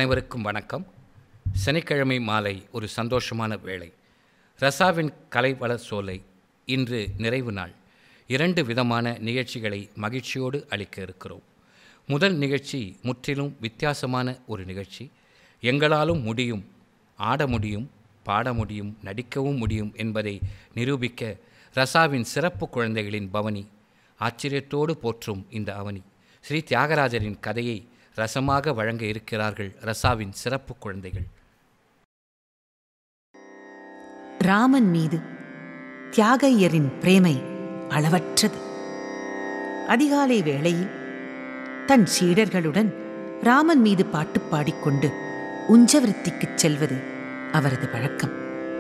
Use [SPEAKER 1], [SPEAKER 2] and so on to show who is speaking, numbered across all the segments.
[SPEAKER 1] அனைவருக்கும் வணக்கம். சனிக்கிழமை மாலை ஒரு சந்தோஷமான வேளை. ரசாவின் கலைவள சோலை இன்று நிறைவு நாள். 2 விதமான நிகழ்ச்சிகளை மகிழ்ச்சியோடு அளிக்க இருக்கிறோம். முதல் நிகழ்ச்சி முற்றிலும் வித்தியாசமான ஒரு நிகழ்ச்சி. எங்களாலும் முடியும், ஆட முடியும், பாட முடியும், நடிக்கவும் முடியும் என்பதை நிரூபிக்க ரசாவின் சிறப்பு குழந்தைகளின் பவனி. ஆச்சரியத்தோடு போற்றும் இந்த அவனி ஸ்ரீ தியாகராஜரின் கதையை ரசமாக வழங்க இருக்கிறார்கள் ரசாவின் சிறப்பு குழந்தைகள்.
[SPEAKER 2] ராமன் மீது தியாகையரின் பிரேமை அளவற்றது. அதிகாலை வேளையில் தன் சீடர்களுடன் ராமன் மீது பாட்டு பாடிக்கொண்டு உஞ்சவிருத்திக்குச் செல்வது அவரது வழக்கம்.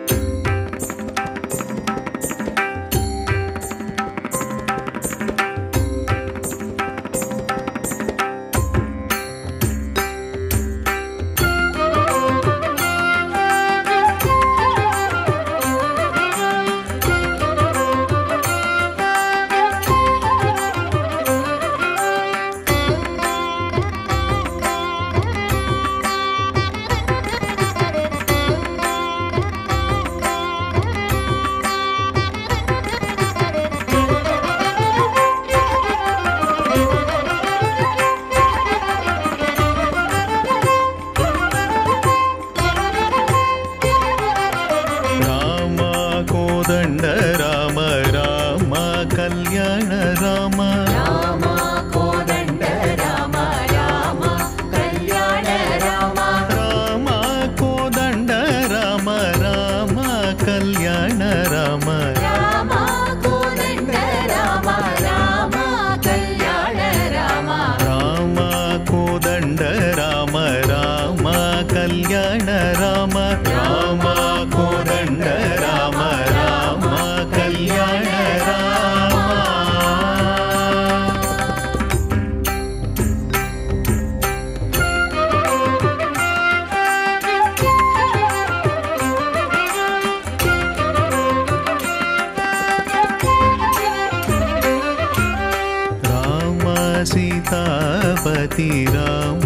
[SPEAKER 3] सीतापति राम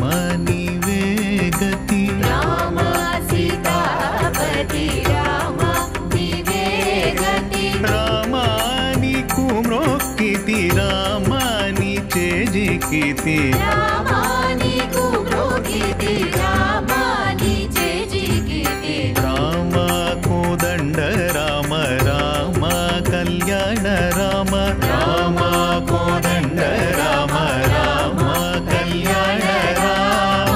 [SPEAKER 3] निवेगति,
[SPEAKER 4] राम सीतापति राम निवेगति,
[SPEAKER 3] रामानि कुम्रोक्किति रामानि चेजिकिति,
[SPEAKER 4] रामानि कुम्रोक्किति रामानि चेजिकिति,
[SPEAKER 3] राम कोदण्ड राम राम कल्याण राम, राम कोदण्ड राम राम कल्याण राम.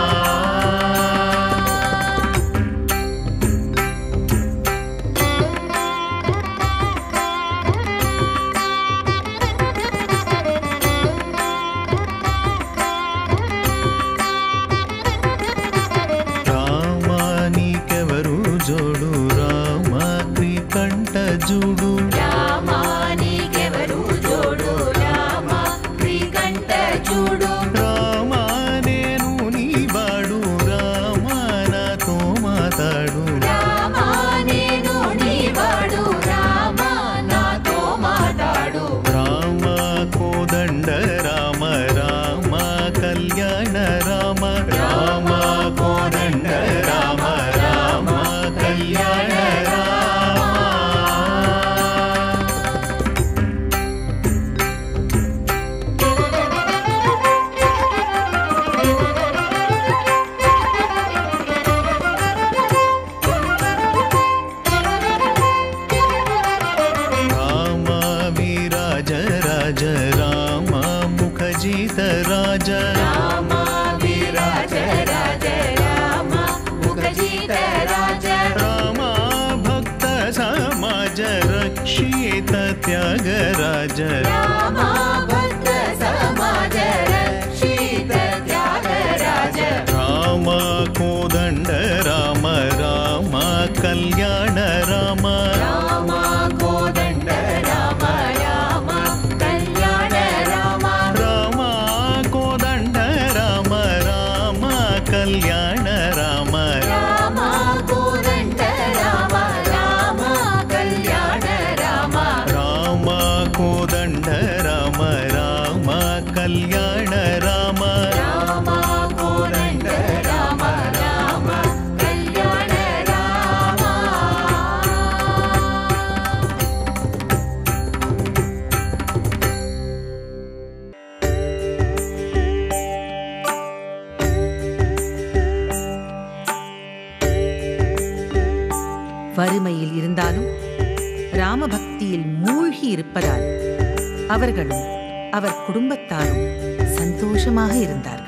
[SPEAKER 3] రామానికెవరు జోడు రామ త్రికంఠ జూడు,
[SPEAKER 4] రామానికెవరు జోడు రామ త్రికంఠ చూడు,
[SPEAKER 3] రామ నేను నీ వాడు రామ నాతో మాతాడు,
[SPEAKER 4] రామ నేను నీ వాడు రామ నాతో మాట్లాడు,
[SPEAKER 3] రామ కోదండ రామ రామ కళ్యాణ రామ, రామ కోదండ రామ రామ కళ్యాణ రామ. రామ విరాజ రాజ రామ ముఖజిత రాజ,
[SPEAKER 4] రామ విరాజ రాజ రామ ముఖజిత రాజ,
[SPEAKER 3] రామ భక్త సమాజ రక్షిత త్యాగరాజ,
[SPEAKER 4] రామ భక్త సమాజ రక్షిత త్యాగరాజ,
[SPEAKER 3] రామ కోదండ రామ రామ కళ్యాణ రామ,
[SPEAKER 4] రామ కోదండ రామ రామ కళ్యాణ రామ,
[SPEAKER 3] రామ కోదండ రామ రామ కళ్యాణ రామ,
[SPEAKER 4] రామ కోదండ రామ రామ కళ్యాణ రామ,
[SPEAKER 3] రామ కోదండ రామ రామ కళ్యాణ రామ,
[SPEAKER 4] రామ కోదండ రామ
[SPEAKER 2] வறுமையில் இருந்தாலும் ராமபக்தியில் மூழ்கி இருப்பதால் அவர்களும் அவர் குடும்பத்தாரும் சந்தோஷமாக இருந்தார்கள்.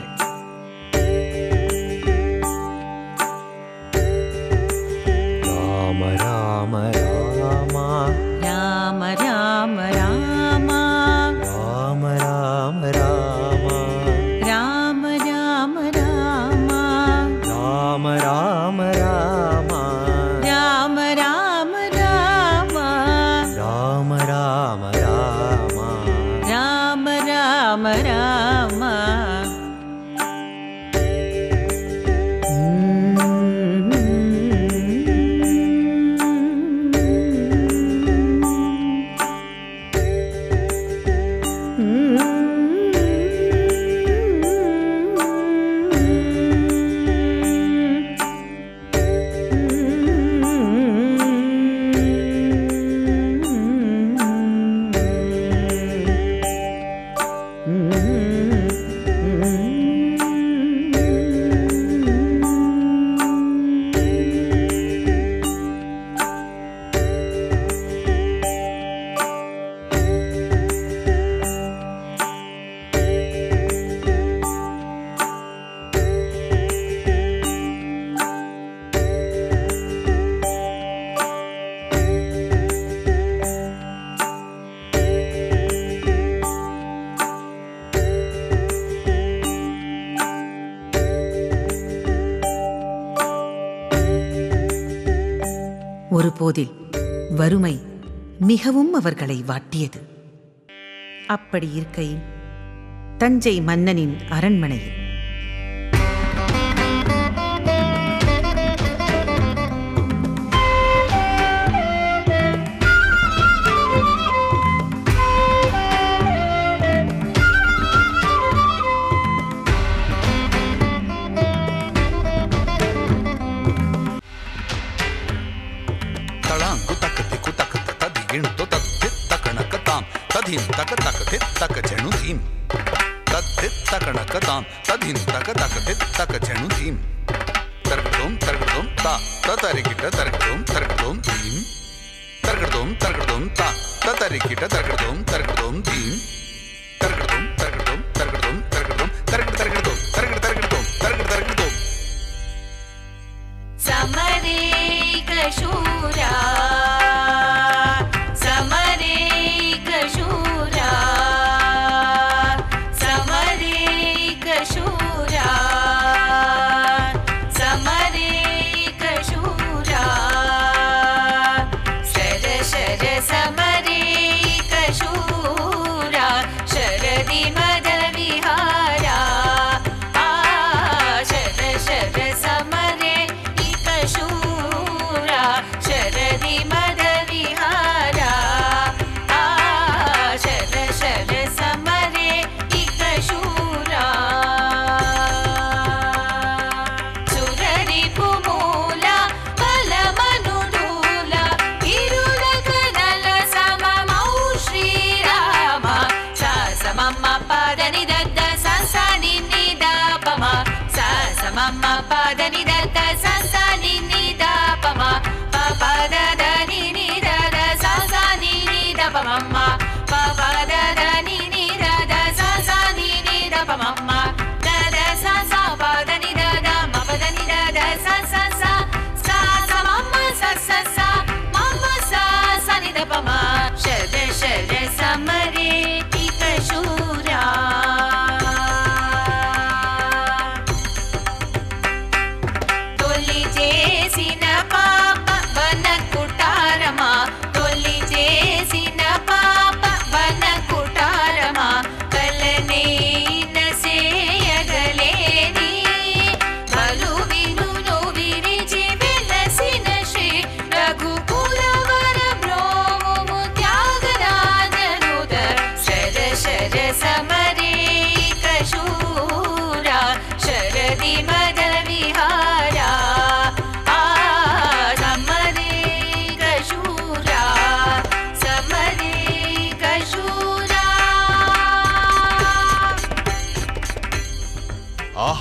[SPEAKER 3] ராம ராம ராமா
[SPEAKER 2] ராம ராம ராமா
[SPEAKER 3] ராம ராம ராமா
[SPEAKER 2] ராம ராம ராமா
[SPEAKER 3] ராம ராம ராமா
[SPEAKER 2] ராம ராம ராமா
[SPEAKER 3] ராம ராம ராமா
[SPEAKER 2] ராம ராம ராமா. ஒருபோதில் வறுமை மிகவும் அவர்களை வாட்டியது. அப்படி இருக்கையில் தஞ்சை மன்னனின் அரண்மனையில்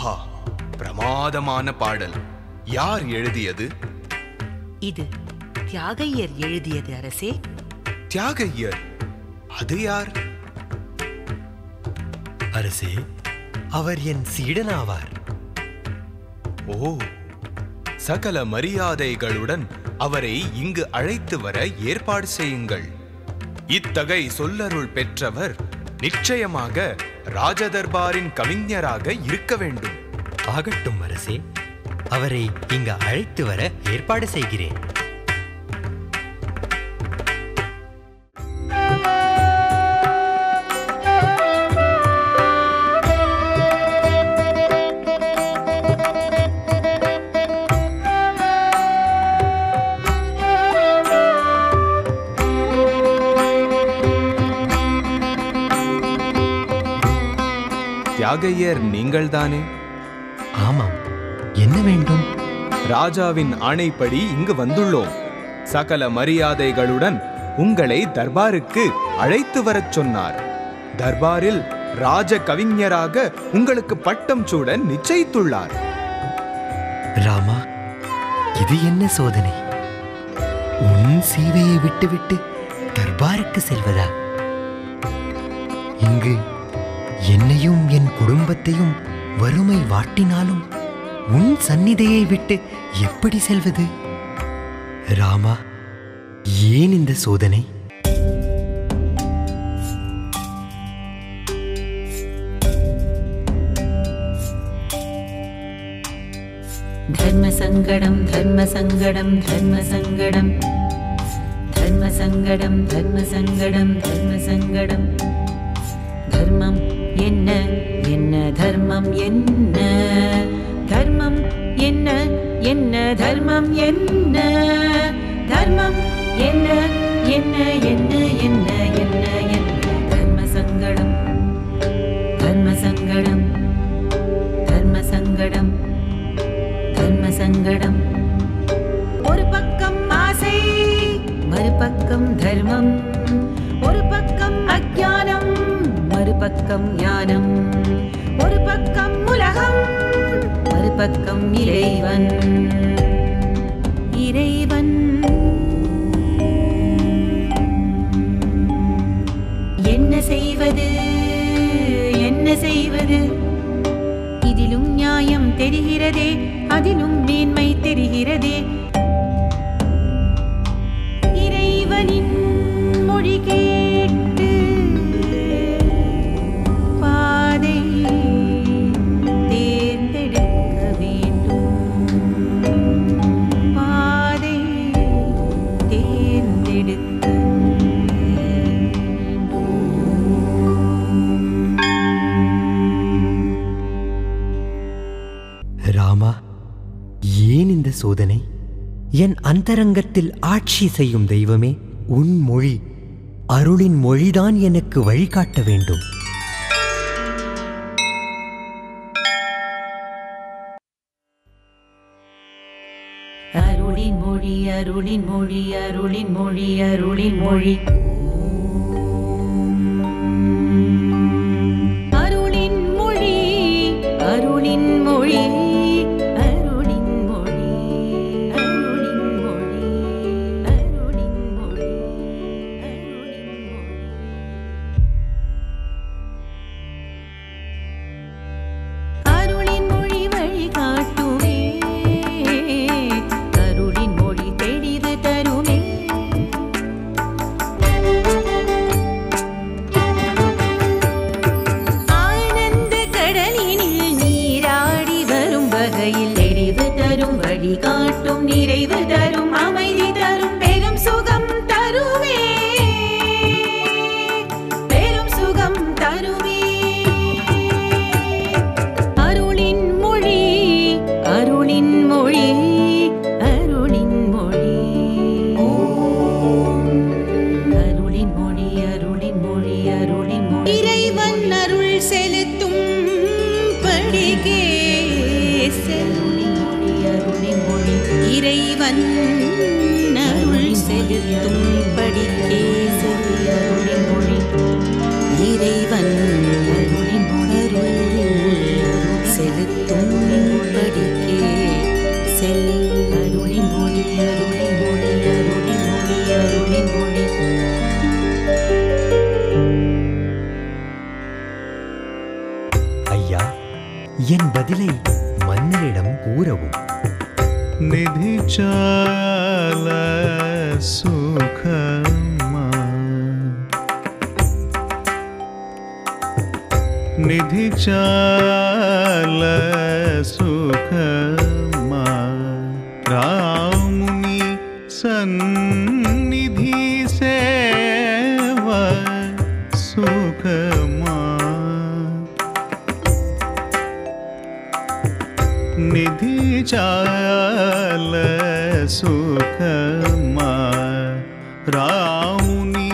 [SPEAKER 5] பிரமாதமான பாடல். யார் எழுதியது?
[SPEAKER 2] இது தியாகையர் எழுதியது அரசே.
[SPEAKER 5] தியாகையர்? அது யார்?
[SPEAKER 3] அரசே, அவர் என் சீடனாவார்.
[SPEAKER 5] ஓ, சகல மரியாதைகளுடன் அவரை இங்கு அழைத்து வர ஏற்பாடு செய்யுங்கள். இத்தகை சொல்லருள் பெற்றவர் நிச்சயமாக ராஜதர்பாரின் கவிஞராக இருக்க வேண்டும்.
[SPEAKER 3] ஆகட்டும் அரசே, அவரை இங்கு அழைத்து வர ஏற்பாடு செய்கிறேன்.
[SPEAKER 5] தியாகையர் நீங்கள்தானே?
[SPEAKER 3] ஆமாம், என்ன வேண்டும்?
[SPEAKER 5] ராஜாவின் ஆணைப்படி இங்கு வந்துள்ளோம். சகல மரியாதைகளுடன் உங்களை தர்பாருக்கு அழைத்து வரச் சொன்னார். தர்பாரில் ராஜ கவிஞராக உங்களுக்கு பட்டம் சூட நிச்சயித்துள்ளார்.
[SPEAKER 3] ராமா, இது என்ன சோதனை? உன் சேவையை விட்டுவிட்டு தர்பாருக்கு செல்வதா? இங்கு என்னையும் என் குடும்பத்தையும் வறுமை வாட்டினாலும் உன் சந்நிதியை விட்டு எப்படி செல்வது? ராமா, ஏன் இந்த சோதனை?
[SPEAKER 4] धर्मसङ्गडं धर्मसङ्गडं धर्मसङ्गडं धर्मसङ्गडं धर्मसङ्गडं धर्मसङ्गडं धर्मं என்ன என்ன தர்மம் என்ன தர்மம் என்ன என்ன தர்மம் என்ன தர்மம் என்ன என்ன என்ன என்ன என்ன என்ன தர்மசங்கடம் தர்மசங்கடம் தர்மசங்கடம் தர்மசங்கடம் ஒரு பக்கம் ஆசை மறுபக்கம் தர்மம் ஒரு பக்கம் அஞ்ஞானம் மறுபக்கம் ஞானம் ஒரு பக்கம் உலகம் மறுபக்கம் இறைவன் இறைவன் என்ன செய்வது என்ன செய்வது இதிலும் நியாயம் தெரிகிறதே அதிலும் மேன்மை தெரிகிறதே இறைவனின் மொழி கேட்டு பாதை தேர்ந்தெடுக்க வேண்டும் பாதை தேர்ந்தெடுக்க
[SPEAKER 3] ராமா, ஏன் இந்த சோதனை? என் அந்தரங்கத்தில் ஆட்சி செய்யும் தெய்வமே, உன் மொழி, அருளின் மொழிதான் எனக்கு வழிகாட்ட வேண்டும்.
[SPEAKER 4] அருளின் மொழி அருளின் மொழி அருளின் மொழி அருளின் மொழி அருளின் மொழி அருளின் மொழி அருளின் மொழி அருளின் மொழி அருளின் மொழி அருளின் மொழி அருளின் மொழி வழிகாட்டுமே அருளின் மொழி தெளிவு தருமே ஆனந்த கடலினில் நீராடி வரும் வகையில் தெளிவு தரும் வழிகாட்டும் நிறைவு தரும் அமைதி தரும் பெரும் சுகம் தருமே பெரும் சுகம் தருமே அருளின் மொழி அருளின் மொழி அருளின் மொழி அருளின் மொழி அருளின் மொழி அருளின் மொழி இறைவன் அருள் செலுத்தும் படிகே செல்லுளின் மொழி அருளின் மொழி இறைவன் அருள் செலுத்தும் படிகே செல்லி அருளின் மொழி இறைவன் அருளின் மொழி செலுத்தும் படிக்கே செல் அருளின் மொழி அருளின் மொழி அருளின்
[SPEAKER 3] ஐயா, என் பதிலை மன்னரிடம் கூறவும்.
[SPEAKER 6] निधि चाल सुखमा, निधि चाल सुखमा, रामुनि सन्निधि सेवा सुखमा, निधि चाल सुखमा, रामुनि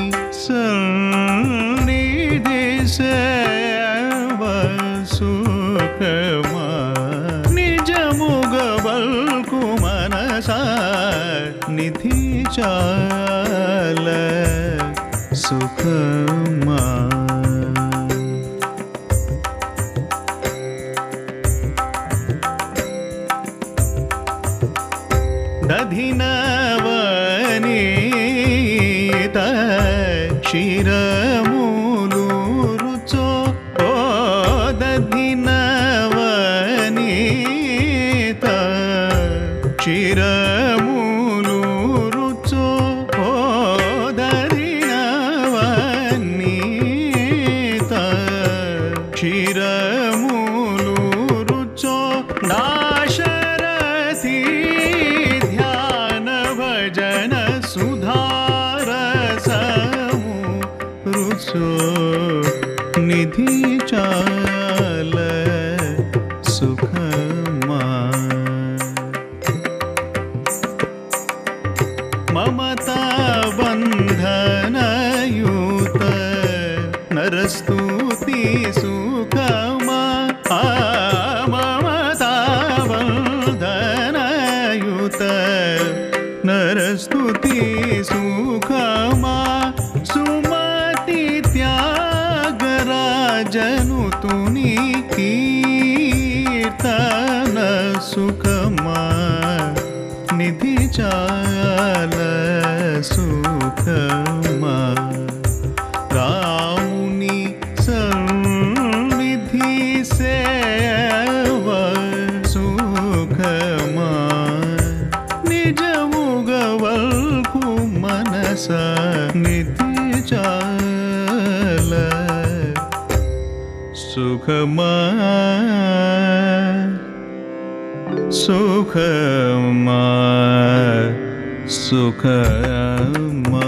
[SPEAKER 6] सन्निधि सेवा सुखमा, निज मुगबल्कु मनसा निधि चाल सुखमा. दधिनवनीत क्षीरमूलु रुचो, ओ दधिनवनीत क्षीरमूलु रुचो, ओ दधिनवनीत क्षीरमूलु रुचो, दाशरथी जन सुधारसमु रुचो, निधि चाल सुखमा. ममता बंधनयुत नरस्तुति सुखमा, ममता बंधनयुत नरस्तुति सुखमा, सुमति त्यागराजनु तुनि कीर्तन सुखमा, निधि चाल सुखमा, रामुनि सन्निधि सेवा सुखमा, निज मुगवल्कु मनसा निधि चाल सुखमा, सुखमा, सुखमा.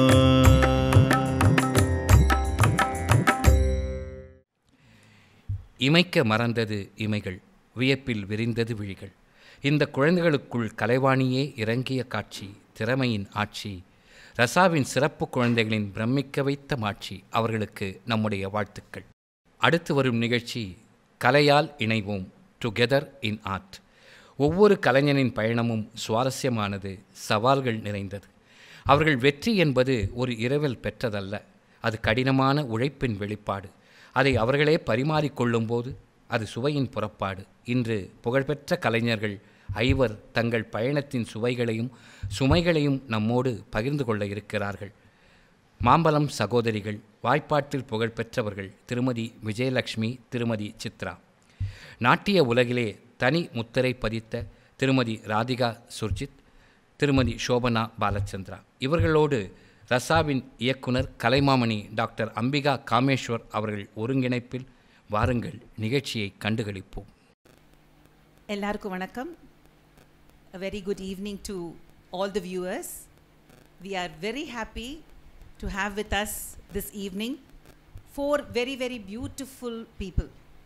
[SPEAKER 1] இமைக்க மறந்தது இமைகள், வியப்பில் விரிந்தது விழிகள். இந்த குழந்தைகளுக்குள் கலைவாணியே இறங்கிய காட்சி, திறமையின் ஆட்சி, ரசாவின் சிறப்பு குழந்தைகளின் பிரமிக்க வைத்த மாட்சி. அவர்களுக்கு நம்முடைய வாழ்த்துக்கள். அடுத்து வரும் நிகழ்ச்சி கலையால் இணைவோம், டுகெதர் இன் ஆர்ட். ஒவ்வொரு கலைஞனின் பயணமும் சுவாரஸ்யமானது, சவால்கள் நிறைந்தது. அவர்கள் வெற்றி என்பது ஒரு இரவில் பெற்றதல்ல, அது கடினமான உழைப்பின் வெளிப்பாடு. அதை அவர்களே பரிமாறிக்கொள்ளும்போது அது சுவையின் புறப்பாடு. இன்று புகழ்பெற்ற கலைஞர்கள் ஐவர் தங்கள் பயணத்தின் சுவைகளையும் சுமைகளையும் நம்மோடு பகிர்ந்து கொள்ள இருக்கிறார்கள். மாம்பலம் சகோதரிகள், வாய்ப்பாட்டில் புகழ்பெற்றவர்கள் திருமதி விஜயலட்சுமி, திருமதி சித்ரா. நாட்டிய உலகிலே தனி முத்திரை பதித்த திருமதி ராதிகா சுர்ஜித், திருமதி சோபனா பாலச்சந்திரா. இவர்களோடு ரசாவின் இயக்குனர் கலைமாமணி டாக்டர் அம்பிகா காமேஸ்வர் அவர்கள் ஒருங்கிணைப்பில் வாருங்கள், நிகழ்ச்சியை கண்டுகளிப்போம்.
[SPEAKER 2] எல்லாருக்கும் வணக்கம். A very good evening to all the viewers. We are very happy to have with us this evening 4 very, very beautiful people.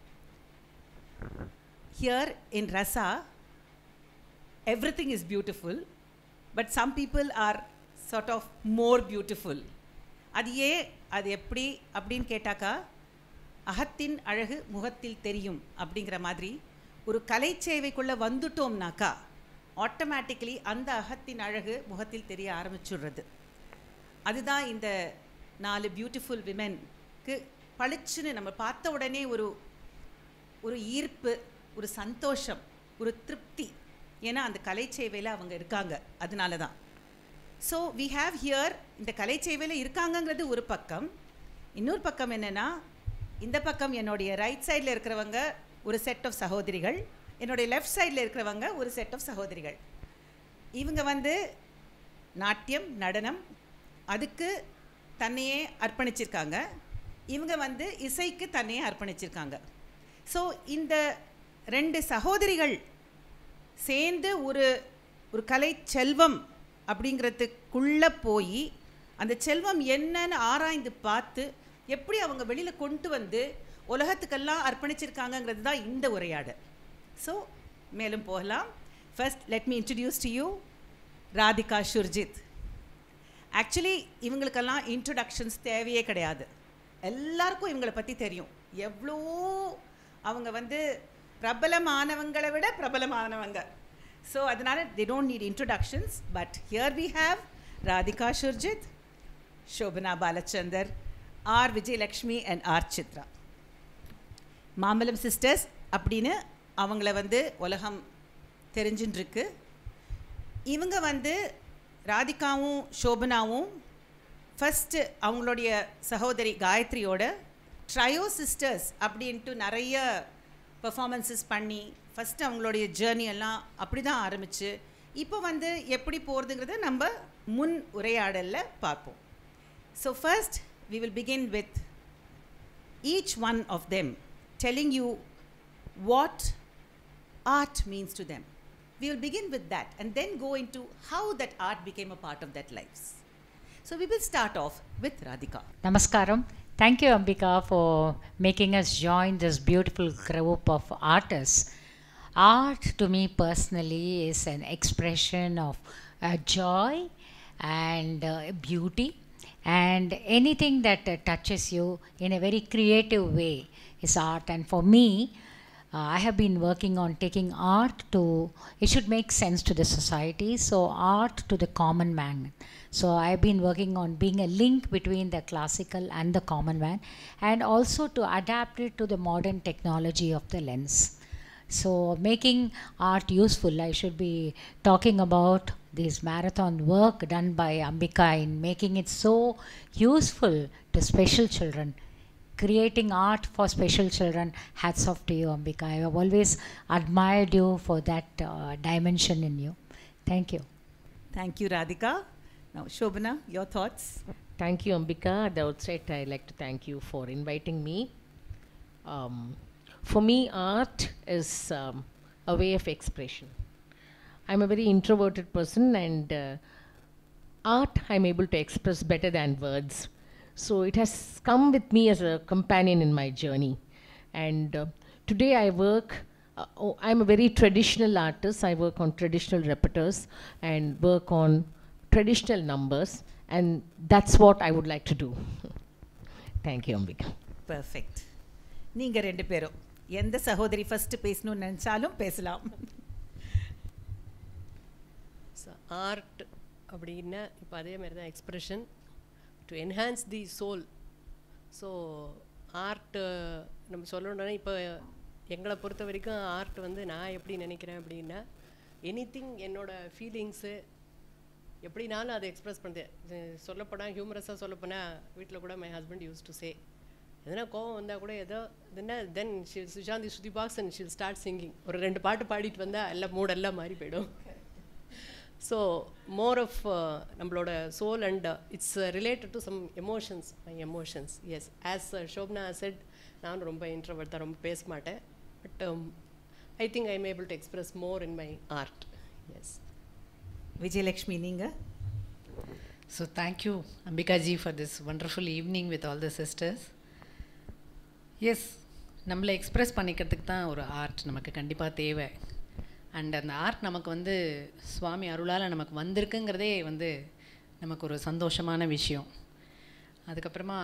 [SPEAKER 2] Here in Rasa, everything is beautiful, but some people are sort of more beautiful. அது எப்படி அப்படின்னு கேட்டாக்கா, அகத்தின் அழகு முகத்தில் தெரியும் அப்படிங்கிற மாதிரி ஒரு கலை சேவைக்குள்ளே வந்துட்டோம்னாக்கா ஆட்டோமேட்டிக்கலி அந்த அகத்தின் அழகு முகத்தில் தெரிய ஆரம்பிச்சுடுறது. அதுதான் இந்த 4 பியூட்டிஃபுல் விமென்க்கு பளிச்சுன்னு நம்ம பார்த்த உடனே ஒரு ஈர்ப்பு, ஒரு சந்தோஷம், ஒரு திருப்தி. ஏன்னா அந்த கலை சேவையில் அவங்க இருக்காங்க, அதனால தான். ஸோ வி ஹாவ் ஹியர், இந்த கலை சேவையில் இருக்காங்கங்கிறது ஒரு பக்கம். இன்னொரு பக்கம் என்னென்னா, இந்த பக்கம் என்னுடைய ரைட் சைடில் இருக்கிறவங்க ஒரு செட் ஆஃப் சகோதரிகள், என்னுடைய லெஃப்ட் சைடில் இருக்கிறவங்க ஒரு செட் ஆஃப் சகோதரிகள். இவங்க வந்து நாட்டியம், நடனம் அதுக்கு தன்னையே அர்ப்பணிச்சிருக்காங்க. இவங்க வந்து இசைக்கு தன்னையே அர்ப்பணிச்சிருக்காங்க. ஸோ இந்த 2 சகோதரிகள் சேர்ந்து ஒரு கலை செல்வம் அப்படிங்கிறதுக்குள்ளே போய் அந்த செல்வம் என்னன்னு ஆராய்ந்து பார்த்து எப்படி அவங்க வெளியில் கொண்டு வந்து உலகத்துக்கெல்லாம் அர்ப்பணிச்சிருக்காங்கங்கிறது தான் இந்த உரையாடல். ஸோ மேலும் போகலாம். First let me introduce to you Radhika Surjith. Actually இவங்களுக்கெல்லாம் இன்ட்ரடக்ஷன்ஸ் தேவையே கிடையாது. எல்லாருக்கும் இவங்களை பற்றி தெரியும். எவ்வளோ அவங்க வந்து பிரபலமானவங்களை விட பிரபலமானவங்க. ஸோ அதனால் they don't need introductions. But here we have Radhika Shurjit, Shobana Balachandar, R. Vijayalakshmi and R. Chitra. Mambalam sisters அப்படின்னு அவங்கள வந்து உலகம் தெரிஞ்சுன்னு இருக்கு. இவங்க வந்து ராதிகாவும் ஷோபனாவும் ஃபஸ்ட்டு அவங்களுடைய சகோதரி காயத்ரியோட ட்ரையோ சிஸ்டர்ஸ் அப்படின்ட்டு நிறைய பெர்ஃபார்மன்ஸஸ் பண்ணி ஃபஸ்ட்டு அவங்களுடைய ஜேர்னி எல்லாம் அப்படி தான் ஆரம்பித்து இப்போ வந்து எப்படி போகிறதுங்கிறத நம்ம முன் உரையாடலில் பார்ப்போம். So first we will begin with each one of them telling you what art means to them. We will begin with that and then go into how that art became a part of their lives. So we will start off with Radhika.
[SPEAKER 4] Namaskaram. Thank you, Ambika, for making us join this beautiful group of artists. Art to me personally is an expression of joy and beauty, and anything that touches you in a very creative way is art. And for me, I have been working on taking art to, it should make sense to the society, so art to the common man. So I've been working on being a link between the classical and the common man, and also to adapt it to the modern technology of the lens. So making art useful, I should be talking about this marathon work done by Ambika in making it so useful to special children. Creating art for special children, hats off to you, Ambika. I have always admired you for that dimension in you. Thank you.
[SPEAKER 2] Thank you, Radhika. Now, Shobana, your thoughts?
[SPEAKER 7] Thank you, Ambika. At the outset, I'd like to thank you for inviting me. For me, art is a way of expression. I'm a very introverted person, and art I'm able to express better than words. So it has come with me as a companion in my journey. And today I work, I'm a very traditional artist. I work on traditional repertoires and work on traditional numbers, and that's what I would like to do. Thank you, Ambika.
[SPEAKER 2] Perfect. நீங்க 2 பேரும் எந்த சகோதரி first பேசணும்னு நினைச்சாலும் பேசலாம்.
[SPEAKER 8] Art அப்படின்னா இப்போ அதே மாதிரி தான் expression to enhance the soul. So art நம்ம சொல்லணுன்னா இப்போ எங்களை பொறுத்த வரைக்கும் ஆர்ட் வந்து நான் எப்படி நினைக்கிறேன் அப்படின்னா எனிதிங் என்னோடய ஃபீலிங்ஸு எப்படினாலும் அதை எக்ஸ்ப்ரெஸ் பண்ணுறேன். சொல்லப்போனால் ஹியூமரஸாக சொல்லப்போனால் வீட்டில் கூட my husband use to say எதனா கோவம் வந்தால் கூட ஏதோ இதுன்னா தென் சுஷாந்தி shruti box and she'll start singing. ஒரு 2 பாட்டு பாடிட்டு வந்தால் எல்லாம் மூடெல்லாம் மாறி போயிடும். ஸோ மோர் ஆஃப் நம்மளோட soul and it's related to some emotions, my emotions. Yes, as Shobhana said, நானும் ரொம்ப இன்ட்ரோவர்ட் தான், ரொம்ப பேச மாட்டேன். But I think I am able to express more in my art. Yes.
[SPEAKER 2] Vijayalakshmi, நீங்கள்?
[SPEAKER 9] So thank you, Ambika ji, for this wonderful evening with all the sisters. Yes, நம்மளை express பண்ணிக்கிறதுக்கு தான் ஒரு ஆர்ட் நமக்கு கண்டிப்பாக தேவை. அண்ட் அந்த ஆர்ட் நமக்கு வந்து சுவாமி அருளால் நமக்கு வந்திருக்குங்கிறதே வந்து நமக்கு ஒரு சந்தோஷமான விஷயம். அதுக்கப்புறமா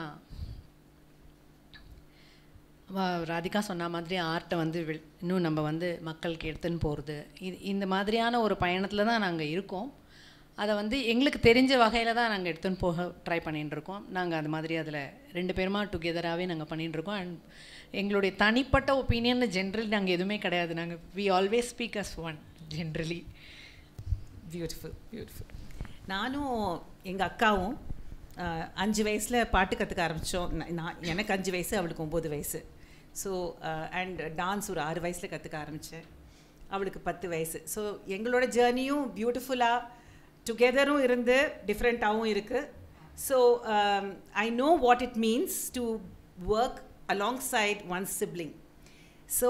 [SPEAKER 9] ராதிகா சொன்ன மாதிரி ஆர்ட்டை வந்து இன்னும் நம்ம வந்து மக்களுக்கு எடுத்துன்னு போகிறது, இந்த மாதிரியான ஒரு பயணத்தில் தான் நாங்கள் இருக்கோம். அதை வந்து எங்களுக்கு தெரிஞ்ச வகையில் தான் நாங்கள் எடுத்துன்னு போக ட்ரை பண்ணிகிட்டுருக்கோம். நாங்கள் அது மாதிரி அதில் 2 பேருமா டுகெதராகவே நாங்கள் பண்ணிகிட்டுருக்கோம். அண்ட் எங்களுடைய தனிப்பட்ட ஒப்பீனியன் ஜென்ரலி நாங்கள் எதுவுமே கிடையாது. நாங்கள் we always speak as one generally.
[SPEAKER 2] Beautiful, beautiful. நானும் எங்கள் அக்காவும் 5 வயசில் பாட்டு கற்றுக்க ஆரம்பித்தோம். எனக்கு 5 வயசு, அவளுக்கு 9 வயசு. ஸோ அண்ட் டான்ஸ் ஒரு 6 வயசில் கற்றுக்க ஆரம்பித்தேன், அவளுக்கு 10 வயசு. ஸோ எங்களோட ஜேர்னியும் பியூட்டிஃபுல்லாக டுகெதரும் இருந்து டிஃப்ரெண்ட்டாகவும் இருக்குது. So I know what it means to work alongside one sibling. So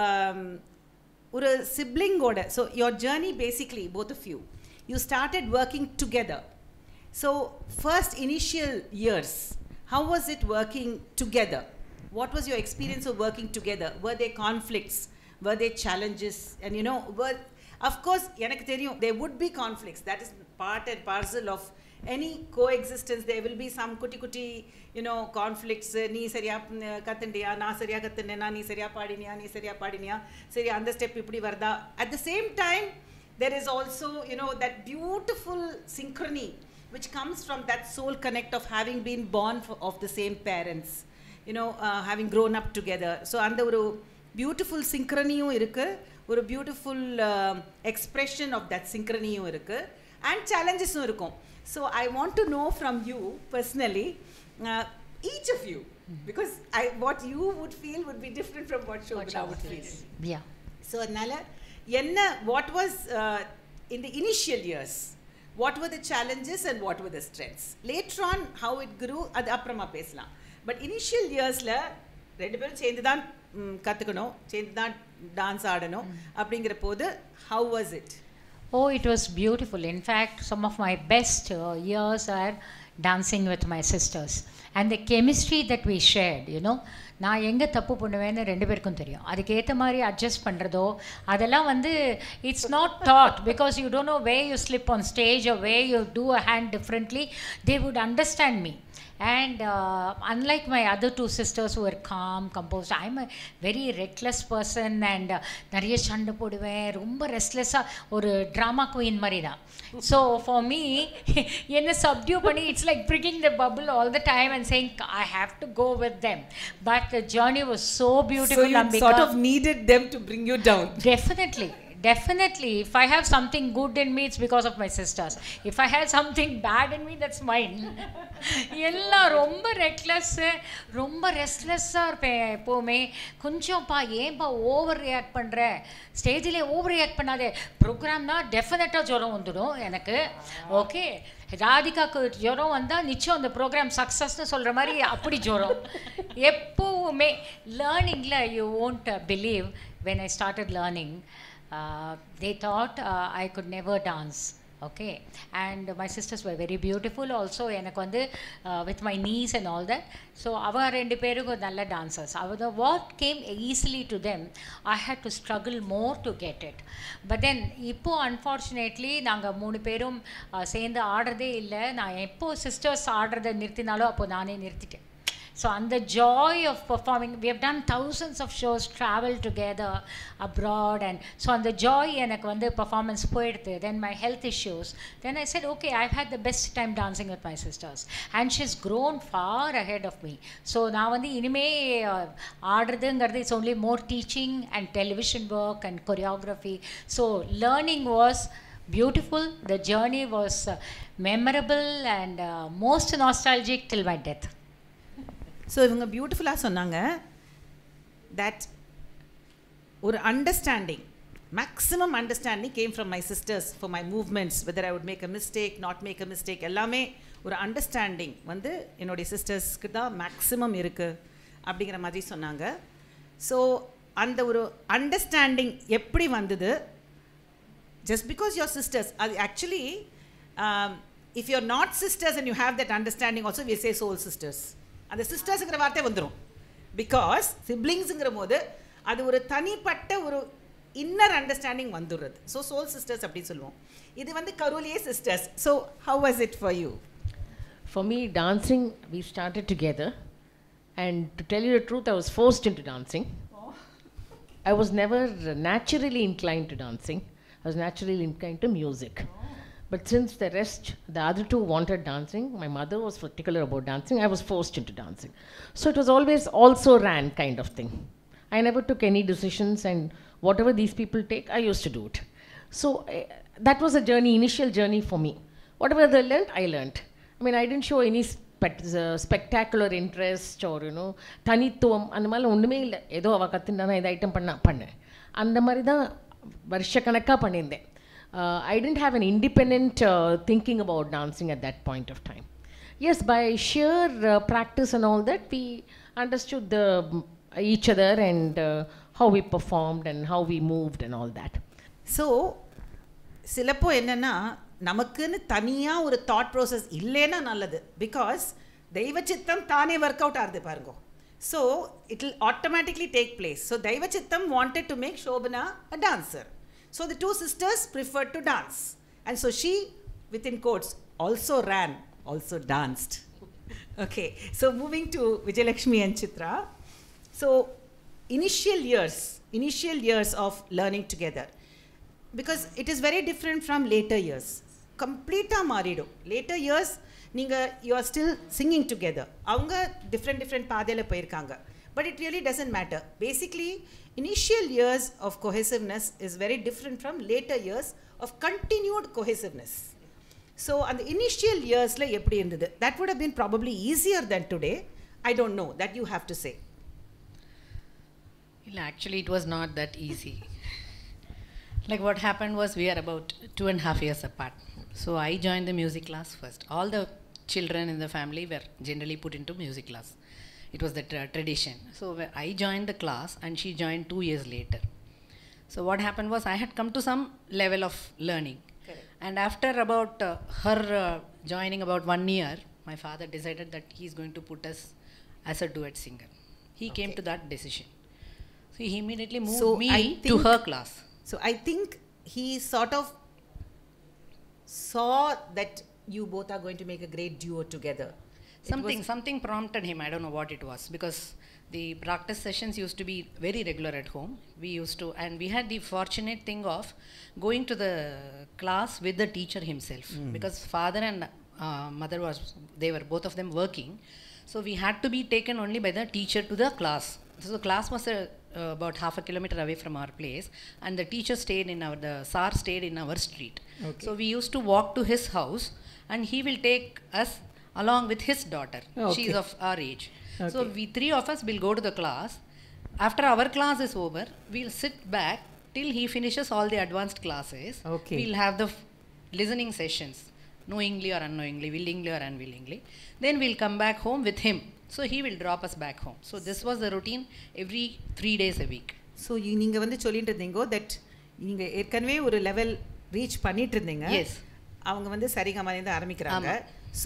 [SPEAKER 2] ஒரு சிப்ளிங்கோட, so your journey basically both of you started working together. So first initial years, how was it working together? What was your experience of working together? Were there conflicts, were there challenges? And you know, of course எனக்கு தெரியும் there would be conflicts, that is part and parcel of any coexistence. There will be some kutti you know conflicts. Nee seriya kattindiya, na seriya kattinena, nee seriya paadiniya, seriya and step ipdi varda. At the same time there is also, you know, that beautiful synchrony which comes from that soul connect of having been born of the same parents, you know, having grown up together. So and oru beautiful synchrony irukku, oru beautiful expression of that synchrony irukku, and challenges irukum. So I want to know from you personally, each of you, because what you would feel would be different from what Shobana would feel.
[SPEAKER 4] Yeah.
[SPEAKER 2] So adnala enna, what was in the initial years, what were the challenges and what were the strengths? Later on how it grew adu apprama pesalam, but initial years la rendu perum சேர்ந்து தான் கத்துக்கணும், சேர்ந்து தான் dance ஆடணும் அப்படிங்கிற போது how was it?
[SPEAKER 4] Oh, it was beautiful. In fact, some of my best years are dancing with my sisters. And the chemistry that we shared, you know, நான் எங்கே தப்பு பண்ணுவேன்னு 2 பேருக்கும் தெரியும். அதுக்கேற்ற மாதிரி அட்ஜஸ்ட் பண்ணுறதோ அதெல்லாம் வந்து it's not that, because you don't know way you slip on stage or way you do a hand differently. They would understand me. And unlike my other 2 sisters who were calm, composed, I'm a very reckless person and நிறைய சண்டை போடுவேன், ரொம்ப ரெஸ்ட்லெஸ்ஸாக ஒரு drama queen மாதிரி தான். So for me என்னை subdue பண்ணி it's like breaking the bubble all the time and saying I have to go with them. But the journey was so beautiful.
[SPEAKER 2] So you sort of needed them to bring you down.
[SPEAKER 4] Definitely, if I have something good in me, it's because of my sisters. If I have something bad in me, that's mine. எல்லாம் ரொம்ப ரெக்லெஸ்ஸு, ரொம்ப ரெஸ்ட்லெஸ்ஸாக இருப்பேன் எப்போவுமே. கொஞ்சம்ப்பா ஏன்பா over react பண்ணுற, ஸ்டேஜிலே over react பண்ணாதே. ப்ரோக்ராம்னா டெஃபினட்டாக ஜுரம் வந்துடும் எனக்கு. ஓகே, ராதிகாவுக்கு ஜுரம் வந்தால் நிச்சயம் அந்த ப்ரோக்ராம் சக்ஸஸ்ன்னு சொல்கிற மாதிரி அப்படி ஜுரம் எப்போவுமே. லேர்னிங்கில் you won't believe, when I started learning, they thought I could never dance. Okay, and my sisters were very beautiful also. எனக்கு வந்து with my niece and all that. So அவ 2 பேரும் நல்ல dancers. What came easily to them, I had to struggle more to get it. But then இப்போ unfortunately நாங்கள் 3 பேரும் சேர்ந்து ஆடுறதே இல்லை. நான் எப்போ சிஸ்டர்ஸ் ஆடுறதை நிறுத்தினாலும் அப்போ நானே நிறுத்திட்டேன். So on the joy of performing, we have done thousands of shows, traveled together abroad, and so on the joy எனக்கு வந்து performance போயிடுது. Then my health issues, then I said okay, I've had the best time dancing with my sisters and she's grown far ahead of me. So நான் வந்து இனிமே ஆடுறதுங்கிறது it's only more teaching and television work and choreography. So learning was beautiful, the journey was memorable and most nostalgic till my death.
[SPEAKER 2] So இவங்க பியூட்டிஃபுல்லாக சொன்னாங்க that ஒரு understanding, maximum understanding came from my sisters for my movements, whether I would make a mistake, not make a mistake, எல்லாமே ஒரு understanding வந்து என்னுடைய சிஸ்டர்ஸ்க்கு தான் maximum இருக்குது அப்படிங்கிற மாதிரி சொன்னாங்க. ஸோ அந்த ஒரு அண்டர்ஸ்டாண்டிங் எப்படி வந்தது? ஜஸ்ட் பிகாஸ் யுவர் சிஸ்டர்ஸ், அது actually if you're not sisters and you have that understanding also we say soul sisters. அந்த சிஸ்டர்ஸுங்கிற வார்த்தை வந்துடும். பிகாஸ் சிப்ளிங்ஸுங்கிற போது அது ஒரு தனிப்பட்ட ஒரு இன்னர் அண்டர்ஸ்டாண்டிங் வந்துடுறது. ஸோ சோல் சிஸ்டர்ஸ் அப்படின்னு சொல்லுவோம். இது வந்து கருளியே sisters. So how was it for you?
[SPEAKER 7] For me, dancing, we started together. And to tell you the truth, I was forced into dancing. I was never naturally inclined to dancing. I was naturally inclined to music. But since the other 2 wanted dancing, my mother was particular about dancing, I was forced into dancing. So it was always also ran kind of thing. I never took any decisions, and whatever these people take, I used to do it. So that was a journey, initial journey for me. Whatever they learned, I learned. I mean, I didn't show any spectacular interest or தனித்துவம் அந்த மாதிரிலாம் ஒன்றுமே இல்லை. ஏதோ அவள் கற்றுனா இந்த item பண்ணேன் அந்த மாதிரி தான் வருஷக்கணக்காக பண்ணியிருந்தேன். I didn't have an independent thinking about dancing at that point of time. Yes, by sheer practice and all that, we understood each other and how we performed and how we moved and all that.
[SPEAKER 2] So சிலப்போ என்னன்னா நமக்குன்னு தனியாக ஒரு thought process இல்லைன்னா நல்லது. Because தெய்வ சித்தம் தானே ஒர்க் அவுட் ஆகுது பாருங்க. So it will automatically take place. So தெய்வ சித்தம் wanted to make Shobhana a dancer. So the two sisters preferred to dance. And so she, within quotes, also ran, also danced. Okay, so moving to Vijayalakshmi and Chitra. So initial years of learning together. Because it is very different from later years. Complete maridu. Later years, you are still singing together. Avanga different paadela poirukanga. But it really doesn't matter. Basically, initial years of cohesiveness is very different from later years of continued cohesiveness. So, on the initial years, that would have been probably easier than today. I don't know. That you have to say.
[SPEAKER 9] Actually, it was not that easy. Like what happened was we are about 2.5 years apart. So, I joined the music class first. All the children in the family were generally put into music class. It was the tradition. So I joined the class and she joined 2 years later. So what happened was I had come to some level of learning. Correct. And after about her joining about 1 year, my father decided that he is going to put us as a duet singer. He came to that decision. So he immediately moved me to her class.
[SPEAKER 2] So I think he sort of saw that you both are going to make a great duo together.
[SPEAKER 9] Something prompted him. I don't know what it was, because the practice sessions used to be very regular at home. And we had the fortunate thing of going to the class with the teacher himself, because father and mother they were both of them working. So we had to be taken only by the teacher to the class. So the class was about half a kilometer away from our place, and the teacher the SAR stayed in our street. Okay. So we used to walk to his house, and he will take us along with his daughter. Okay. She is of our age. Okay. So we three of us will go to the class. After our class is over, we'll sit back till he finishes all the advanced classes. Okay. We'll have the listening sessions, knowingly or unknowingly, willingly or unwillingly. Then we'll come back home with him. So he will drop us back home. So this was the routine every 3 days a week.
[SPEAKER 2] So நீங்க வந்து சொல்லிட்டு இருந்தீங்க that நீங்க ஏற்கனவே ஒரு level reach பண்ணிட்டு இருந்தீங்க.
[SPEAKER 9] Yes.
[SPEAKER 2] அவங்க வந்து சரிகமல இருந்து ஆரம்பிக்கறாங்க. So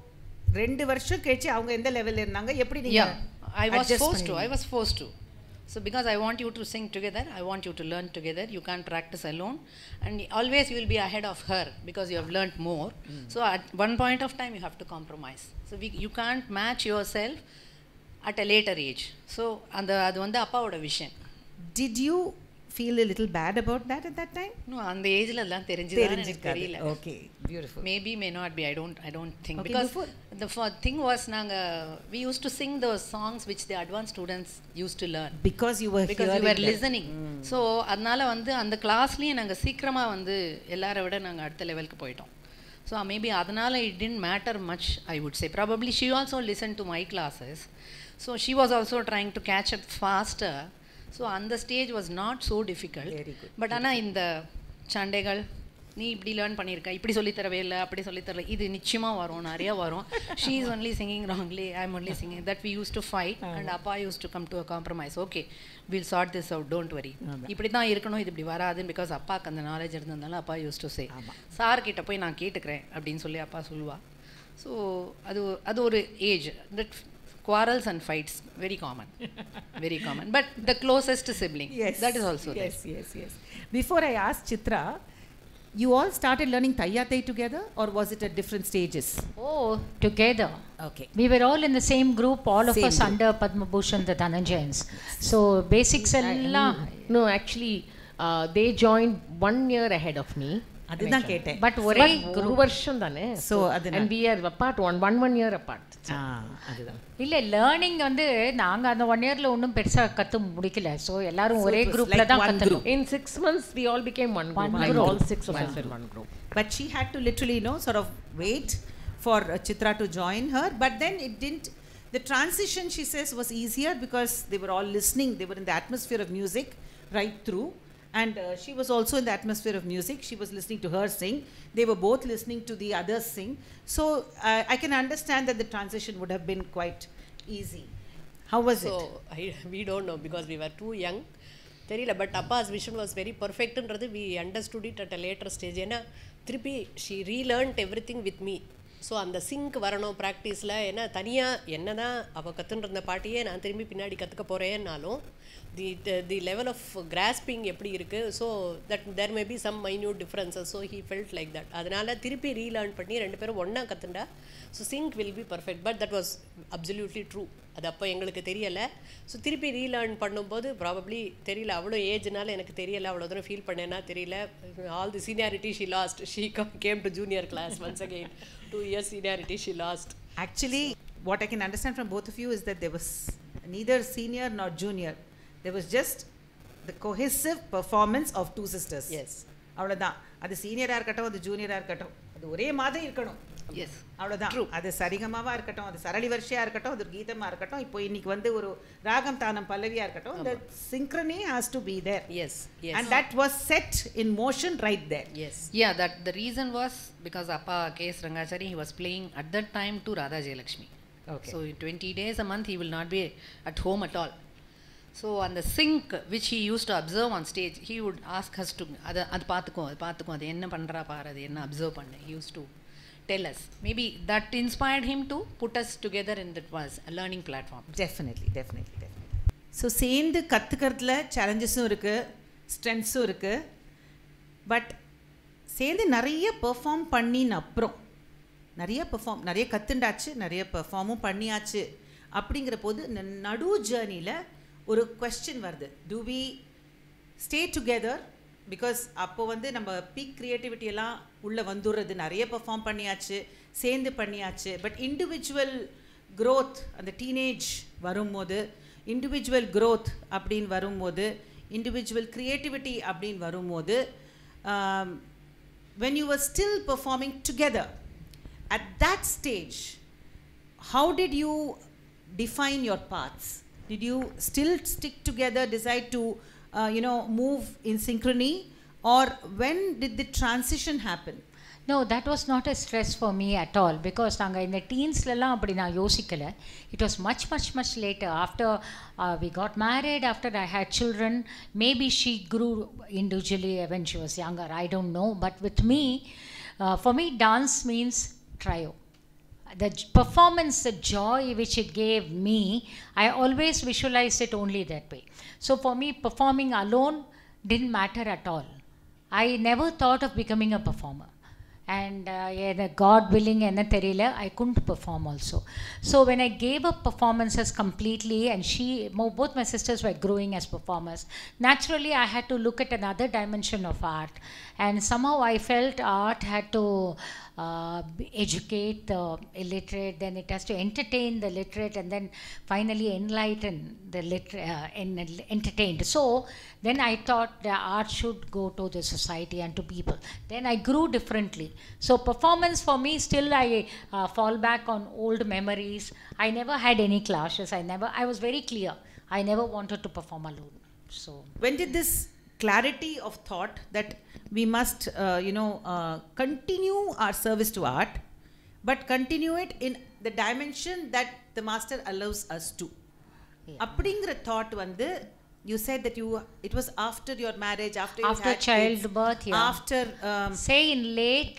[SPEAKER 2] 2 வருஷம் கழிச்சு அவங்க எந்த லெவல்ல இருந்தாங்க எப்படி நீங்க
[SPEAKER 9] I was forced to. So because I want you to sing together, I want you to learn together. You can't practice alone, and always you will be ahead of her because you have learnt more. So at one point of time you have to compromise. So you can't match yourself at a later age. So அது வந்து அப்பாவோட விஷன்.
[SPEAKER 2] Did you feel a little bad about that at that time?
[SPEAKER 9] No, அந்த ஏஜ்ல எல்லாம் தெரிஞ்சது தெரியல.
[SPEAKER 2] Okay, beautiful.
[SPEAKER 9] Maybe, may not be. I don't think. Okay, because the thing was we used to sing those songs which the advanced students used to learn.
[SPEAKER 2] Because you were
[SPEAKER 9] listening. So அதனால வந்து அந்த கிளாஸ்லயே நாங்க சீக்கிரமா வந்து எல்லாரை விட நாங்க அடுத்த லெவலுக்கு போயிட்டோம். So maybe அதனால it didn't matter much, I would say. Probably she also listened to my classes. So she was also trying to catch up faster. So on the stage was not so difficult.
[SPEAKER 2] Very good.
[SPEAKER 9] But ஆனா இந்த சண்டைகள் நீ இப்படி learn பண்ணியிருக்க இப்படி சொல்லித்தரவே இல்லை அப்படி சொல்லித்தரல இது நிச்சயமாக வரும் நிறைய வரும். She is only singing wrongly, I am only singing. That we used to fight and அப்பா used to come to a compromise. Okay, we'll sort this out, don't worry. இப்படி தான் இருக்கணும், இது இப்படி வராதுன்னு. பிகாஸ் அப்பாவுக்கு அந்த நாலேஜ் இருந்ததுனால அப்பா used to say, சார் கிட்ட போய் நான் கேட்டுக்கிறேன் அப்படின்னு சொல்லி அப்பா சொல்லுவா. ஸோ அது ஒரு age that quarrels and fights very common. But the closest sibling, yes, that is also
[SPEAKER 2] yes, there. Yes. Before I ask Chitra, you all started learning Taiyathai together, or was it at different stages?
[SPEAKER 4] Oh, together.
[SPEAKER 2] Okay.
[SPEAKER 4] We were all in the same group, all of
[SPEAKER 2] same
[SPEAKER 4] us
[SPEAKER 2] group.
[SPEAKER 4] Under Padma Bhushan, the Dhananjayans. So basics ella.
[SPEAKER 7] No, actually, they joined 1 year ahead of me.
[SPEAKER 2] அதுதான் கேட்டேன்.
[SPEAKER 4] But ஒரே
[SPEAKER 7] ஒரு வருஷம் தானே.
[SPEAKER 2] So
[SPEAKER 7] and we are apart one year apart.
[SPEAKER 2] அதுதான்.
[SPEAKER 4] இல்ல learning வந்து நாங்க அந்த 1 இயர்ல ஒண்ணும் பெருசா கத்து முடிக்கல. சோ எல்லாரும் ஒரே குரூப்ல தான் கத்துறோம்.
[SPEAKER 7] In 6 months we all became one group. All 6 of us were one group.
[SPEAKER 2] But she had to literally sort of wait for Chitra to join her, but then it didn't. The transition, she says, was easier because they were all listening. They were in the atmosphere of music right through. And she was also in the atmosphere of music. She was listening to her sing. They were both listening to the others sing. So I can understand that the transition would have been quite easy. How was it?
[SPEAKER 8] So we don't know because we were too young. Therila, but Appa's vision was very perfect. We understood it at a later stage. She relearned everything with me. So அந்த sync வரணும் ப்ராக்டிஸில். ஏன்னா தனியாக என்ன தான் அவள் கற்றுன்ற பாட்டியே நான் திரும்பி பின்னாடி கற்றுக்க போகிறேன்னாலும் தி லெவல் ஆஃப் கிராஸ்பிங் எப்படி இருக்குது. So that there may be some minute differences. So he felt like that. அதனால் திருப்பி ரீலேர்ன் பண்ணி ரெண்டு பேரும் ஒன்றா கற்றுண்டா so sync will be perfect. But that was absolutely true. அது அப்போ எங்களுக்கு தெரியலை. ஸோ திருப்பி ரீலேர்ன் பண்ணும்போது ப்ராபப்ளி தெரியல. அவ்வளோ ஏஜ்னால எனக்கு தெரியலை. அவ்வளோ தூரம் ஃபீல் பண்ணேன்னா தெரியல. All the seniority she lost. She came to junior class once again. 2 years seniority she lost.
[SPEAKER 2] Actually, what I can understand from both of you is that there was neither senior nor junior. There was just the cohesive performance of two sisters.
[SPEAKER 8] Yes.
[SPEAKER 2] அவ்வளோதான். அது சீனியராக இருக்கட்டும், அது ஜூனியராக இருக்கட்டும், அது ஒரே மாதிரி இருக்கணும்.
[SPEAKER 8] S,
[SPEAKER 2] அவ்வளோதான். அது சரிகமாவாக இருக்கட்டும், அது சரளி வரிசையாக இருக்கட்டும், அது கீதமாக இருக்கட்டும், இப்போ இன்னைக்கு வந்து ஒரு ராகம் தானம் பல்லவியாக இருக்கட்டும், the synchrony has to be there.
[SPEAKER 8] Yes, yes.
[SPEAKER 2] And that was set in motion right there.
[SPEAKER 8] Yes.
[SPEAKER 9] Yeah, that the reason was because Appa K.S. Rangachari, he was playing at that time to Radha Jayalakshmi.
[SPEAKER 2] Okay.
[SPEAKER 9] So 20 days a month he will not be at home at all. So on the sync which he used to observe on stage, he would ask us to அது பார்த்துக்கும் அது என்ன பண்ணுறா பாரு, அது என்ன observe பண்ணு. He used to tell us. Maybe that inspired him to put us together in that was a learning platform.
[SPEAKER 2] Definitely. So சேர்ந்து கற்றுக்கிறதுல சேலஞ்சஸும் இருக்குது, ஸ்ட்ரென்த்ஸும் இருக்குது. பட் சேர்ந்து நிறைய பெர்ஃபார்ம் பண்ணின அப்புறம் நிறைய கற்றுண்டாச்சு, நிறைய பெர்ஃபார்மும் பண்ணியாச்சு. அப்படிங்கிற போது நடு ஜேர்னியில் ஒரு கொஸ்டின் வருது. Do we stay together? Because அப்போ வந்து நம்ம பீக் க்ரியேட்டிவிட்டியெல்லாம் உள்ளே வந்துடுறது. நிறைய பெர்ஃபார்ம் பண்ணியாச்சு, சேர்ந்து பண்ணியாச்சு. பட் இண்டிவிஜுவல் க்ரோத், அந்த டீனேஜ் வரும்போது, இண்டிவிஜுவல் க்ரோத் அப்படின்னு வரும்போது, இண்டிவிஜுவல் க்ரியேட்டிவிட்டி அப்படின்னு வரும்போது, when you were still performing together at that stage, how did you define your paths? Did you still stick together, decide to move in synchrony, or when did the transition happen?
[SPEAKER 4] No, that was not a stress for me at all, because நாங்கள் இந்த டீன்ஸ்லலாம் அப்படி நான் யோசிக்கலை. It was much later, after we got married, after I had children. Maybe she grew individually when she was younger, I don't know. But with me, for me, dance means trio. The performance, the joy which it gave me, I always visualized it only that way. So for me, performing alone didn't matter at all. I never thought of becoming a performer. And God willing, I couldn't perform also. So when I gave up performances completely, and both my sisters were growing as performers, naturally I had to look at another dimension of art. And somehow I felt art had to educate the illiterate, then it has to entertain the literate, and then finally enlighten the entertained. So then I thought the art should go to the society and to people. Then I grew differently. So performance for me, still I fall back on old memories. I never had any clashes. I was very clear. I never wanted to perform alone. So
[SPEAKER 2] when did this clarity of thought that we must continue our service to art, but continue it in the dimension that the master allows us to? அப்படிங்கிற thought வந்து, you said that it was after your marriage, after you had
[SPEAKER 4] childbirth,
[SPEAKER 2] kids, after
[SPEAKER 4] say in late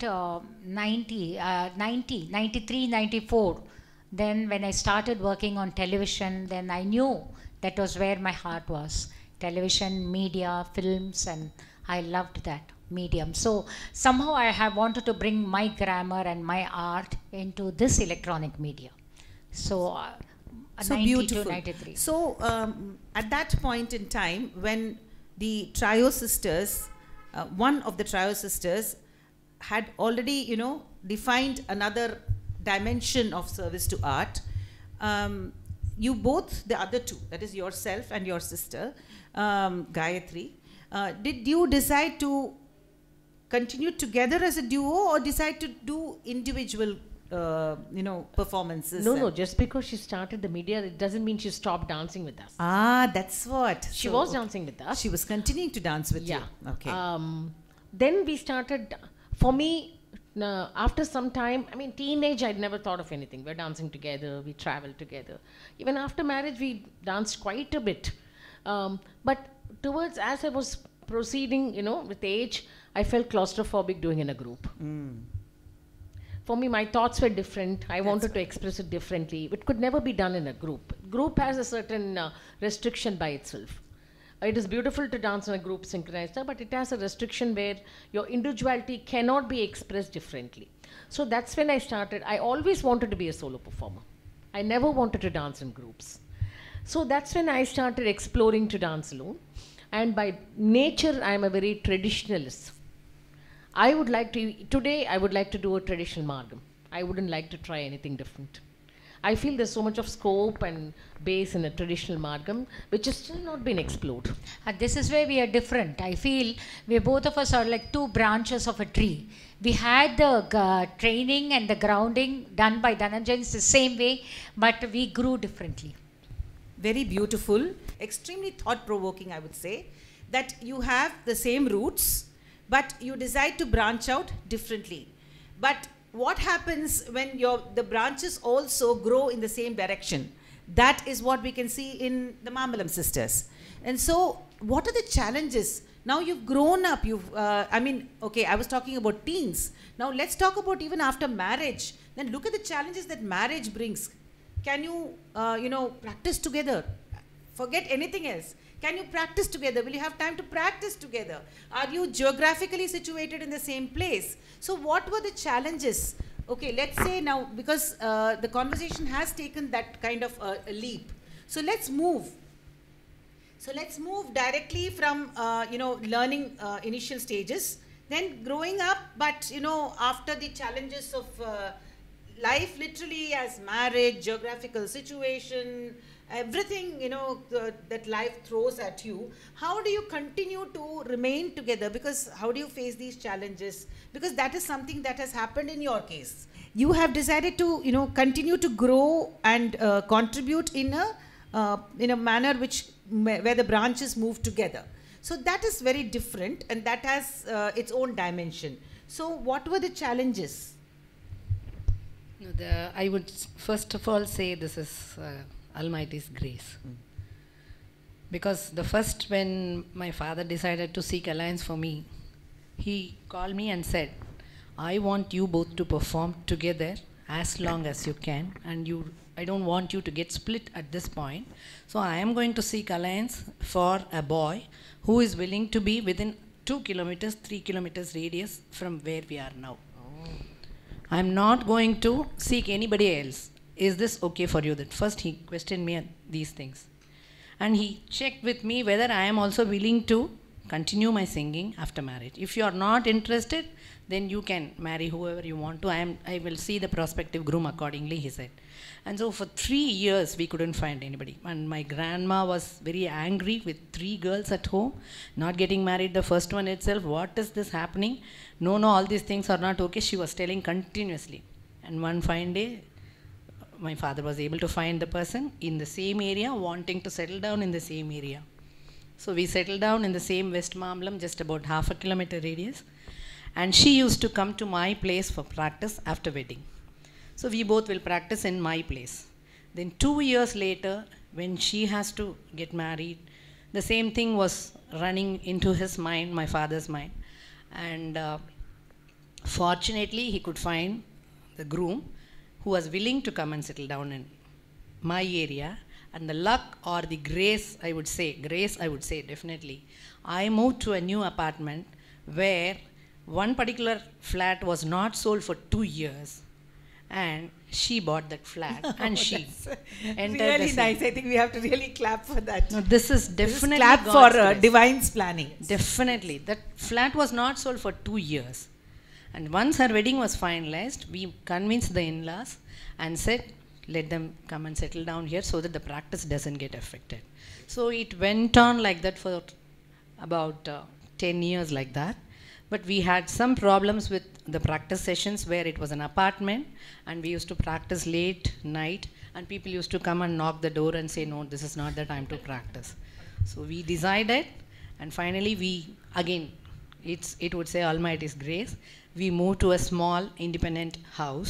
[SPEAKER 4] 93, 94. Then when I started working on television, then I knew that was where my heart was. Television, media, films, and I loved that medium. So somehow I have wanted to bring my grammar and my art into this electronic media. So 90
[SPEAKER 2] beautiful.
[SPEAKER 4] to 93.
[SPEAKER 2] So at that point in time, when the trio sisters, one of the trio sisters had already defined another dimension of service to art, you both, the other two, that is yourself and your sister Gayatri, did you decide to continue together as a duo, or decide to do individual performances.
[SPEAKER 7] No, just because she started the media, it doesn't mean she stopped dancing with us.
[SPEAKER 2] Ah, that's what.
[SPEAKER 7] She was dancing with us.
[SPEAKER 2] She was continuing to dance with you. Okay.
[SPEAKER 7] Then we started, for me, after some time, I mean, teenage, I'd never thought of anything. We're dancing together, we traveled together. Even after marriage, we danced quite a bit. But towards, as I was proceeding, with age, I felt claustrophobic doing in a group. For me, my thoughts were different. I wanted to express it differently. It could never be done in a group. Group has a certain restriction by itself. It is beautiful to dance in a group synchronized, but it has a restriction where your individuality cannot be expressed differently. So that's when I started. I always wanted to be a solo performer. I never wanted to dance in groups. So that's when I started exploring to dance alone. And by nature, I am a very traditionalist. Today I would like to do a traditional margam. I wouldn't like to try anything different. I feel there's so much of scope and base in a traditional margam, which has still not been explored.
[SPEAKER 4] This is where we are different. I feel both of us are like two branches of a tree. We had the training and the grounding done by Dhananjay the same way, but we grew differently.
[SPEAKER 2] Very beautiful, extremely thought-provoking, I would say, that you have the same roots, but you decide to branch out differently. But what happens when the branches also grow in the same direction? That is what we can see in the Mambalam sisters. And so, what are the challenges? Now you've grown up, I was talking about teens. Now let's talk about even after marriage. Then look at the challenges that marriage brings. Can you, practice together? Forget anything else. Can you practice together? Will you have time to practice together? Are you geographically situated in the same place? So what were the challenges? Okay, let's say now, because the conversation has taken that kind of a leap. So let's move. So let's move directly from, learning initial stages, then growing up, but, after the challenges of life, literally as marriage, geographical situation, everything, that life throws at you, how do you continue to remain together? Because how do you face these challenges? Because that is something that has happened in your case. You have decided to, continue to grow and contribute in a manner where the branches move together. So that is very different, and that has its own dimension. So what were the challenges?
[SPEAKER 9] I would first of all say this is Almighty's grace. Because when my father decided to seek alliance for me, he called me and said, I want you both to perform together as long as you can, and I don't want you to get split at this point. So I am going to seek alliance for a boy who is willing to be within 2 kilometers, 3 kilometers radius from where we are now. I'm not going to seek anybody else. Is this okay for you? That first he questioned me on these things. And he checked with me whether I am also willing to continue my singing after marriage. If you are not interested, then you can marry whoever you want to. I will see the prospective groom accordingly, he said. And so for 3 years, we couldn't find anybody. And my grandma was very angry with 3 girls at home, not getting married, the first one itself. What is this happening? No, all these things are not okay. She was telling continuously. And one fine day, my father was able to find the person in the same area, wanting to settle down in the same area. So we settled down in the same West Mambalam, just about 0.5 kilometer radius. And she used to come to my place for practice after wedding. So we both will practice in my place. Then 2 years later, when she has to get married, the same thing was running into his mind, my father's mind. And fortunately, he could find the groom who was willing to come and settle down in my area. And the luck or the grace, I would say definitely, I moved to a new apartment where one particular flat was not sold for 2 years. And she bought that flat and she entered
[SPEAKER 2] really nice. I think we have to really clap for that.
[SPEAKER 9] No, this is definitely
[SPEAKER 2] clap for divine's planning.
[SPEAKER 9] Definitely. That flat was not sold for 2 years. And once her wedding was finalized, we convinced the in-laws and said, let them come and settle down here so that the practice doesn't get affected. So it went on like that for about 10 years like that. But we had some problems with the practice sessions where it was an apartment and we used to practice late night and people used to come and knock the door and say, no, this is not the time to practice. So we decided, and finally we, again, it would say Almighty's grace, we moved to a small independent house.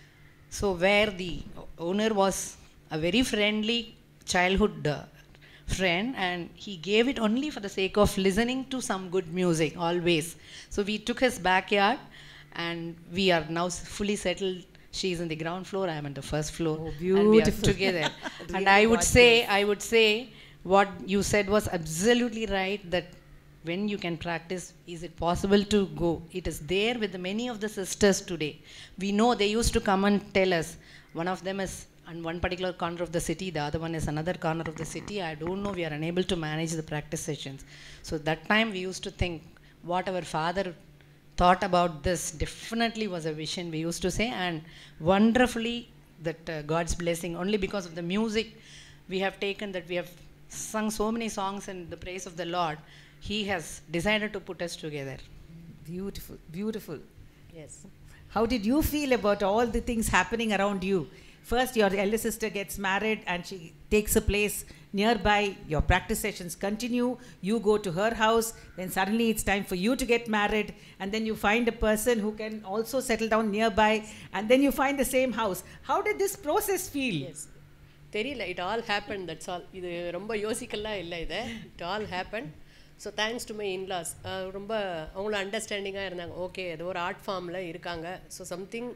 [SPEAKER 9] So where the owner was a very friendly childhood friend, and he gave it only for the sake of listening to some good music always. So we took his backyard and we are now fully settled. She is in the ground floor, I am on the first floor.
[SPEAKER 2] Oh,
[SPEAKER 9] and we are
[SPEAKER 2] beautiful.
[SPEAKER 9] together. And
[SPEAKER 2] Really
[SPEAKER 9] I would say what you said was absolutely right, that when you can practice, is it possible to go? It is there with many of the sisters today. We know they used to come and tell us, one of them is on one particular corner of the city, the other one is another corner of the city. I don't know, we are unable to manage the practice sessions. So that time we used to think, what our father thought about this definitely was a vision, we used to say, and wonderfully that God's blessing, only because of the music we have taken, that we have sung so many songs in the praise of the Lord, He has decided to put us together.
[SPEAKER 2] Beautiful, beautiful.
[SPEAKER 8] Yes.
[SPEAKER 2] How did you feel about all the things happening around you? First, your elder sister gets married and she takes a place nearby. Your practice sessions continue. You go to her house. Then suddenly it's time for you to get married. And then you find a person who can also settle down nearby. And then you find the same house. How did this process feel?
[SPEAKER 8] Yes. தெரியல, it all happen, that's all. இது ரொம்ப யோசிக்கலாம் இல்லை, இதை it all happen. So thanks to my in-laws, ரொம்ப அவங்களும் அண்டர்ஸ்டாண்டிங்காக இருந்தாங்க. Okay, ஏதோ ஒரு ஆர்ட் ஃபார்மில் இருக்காங்க. So something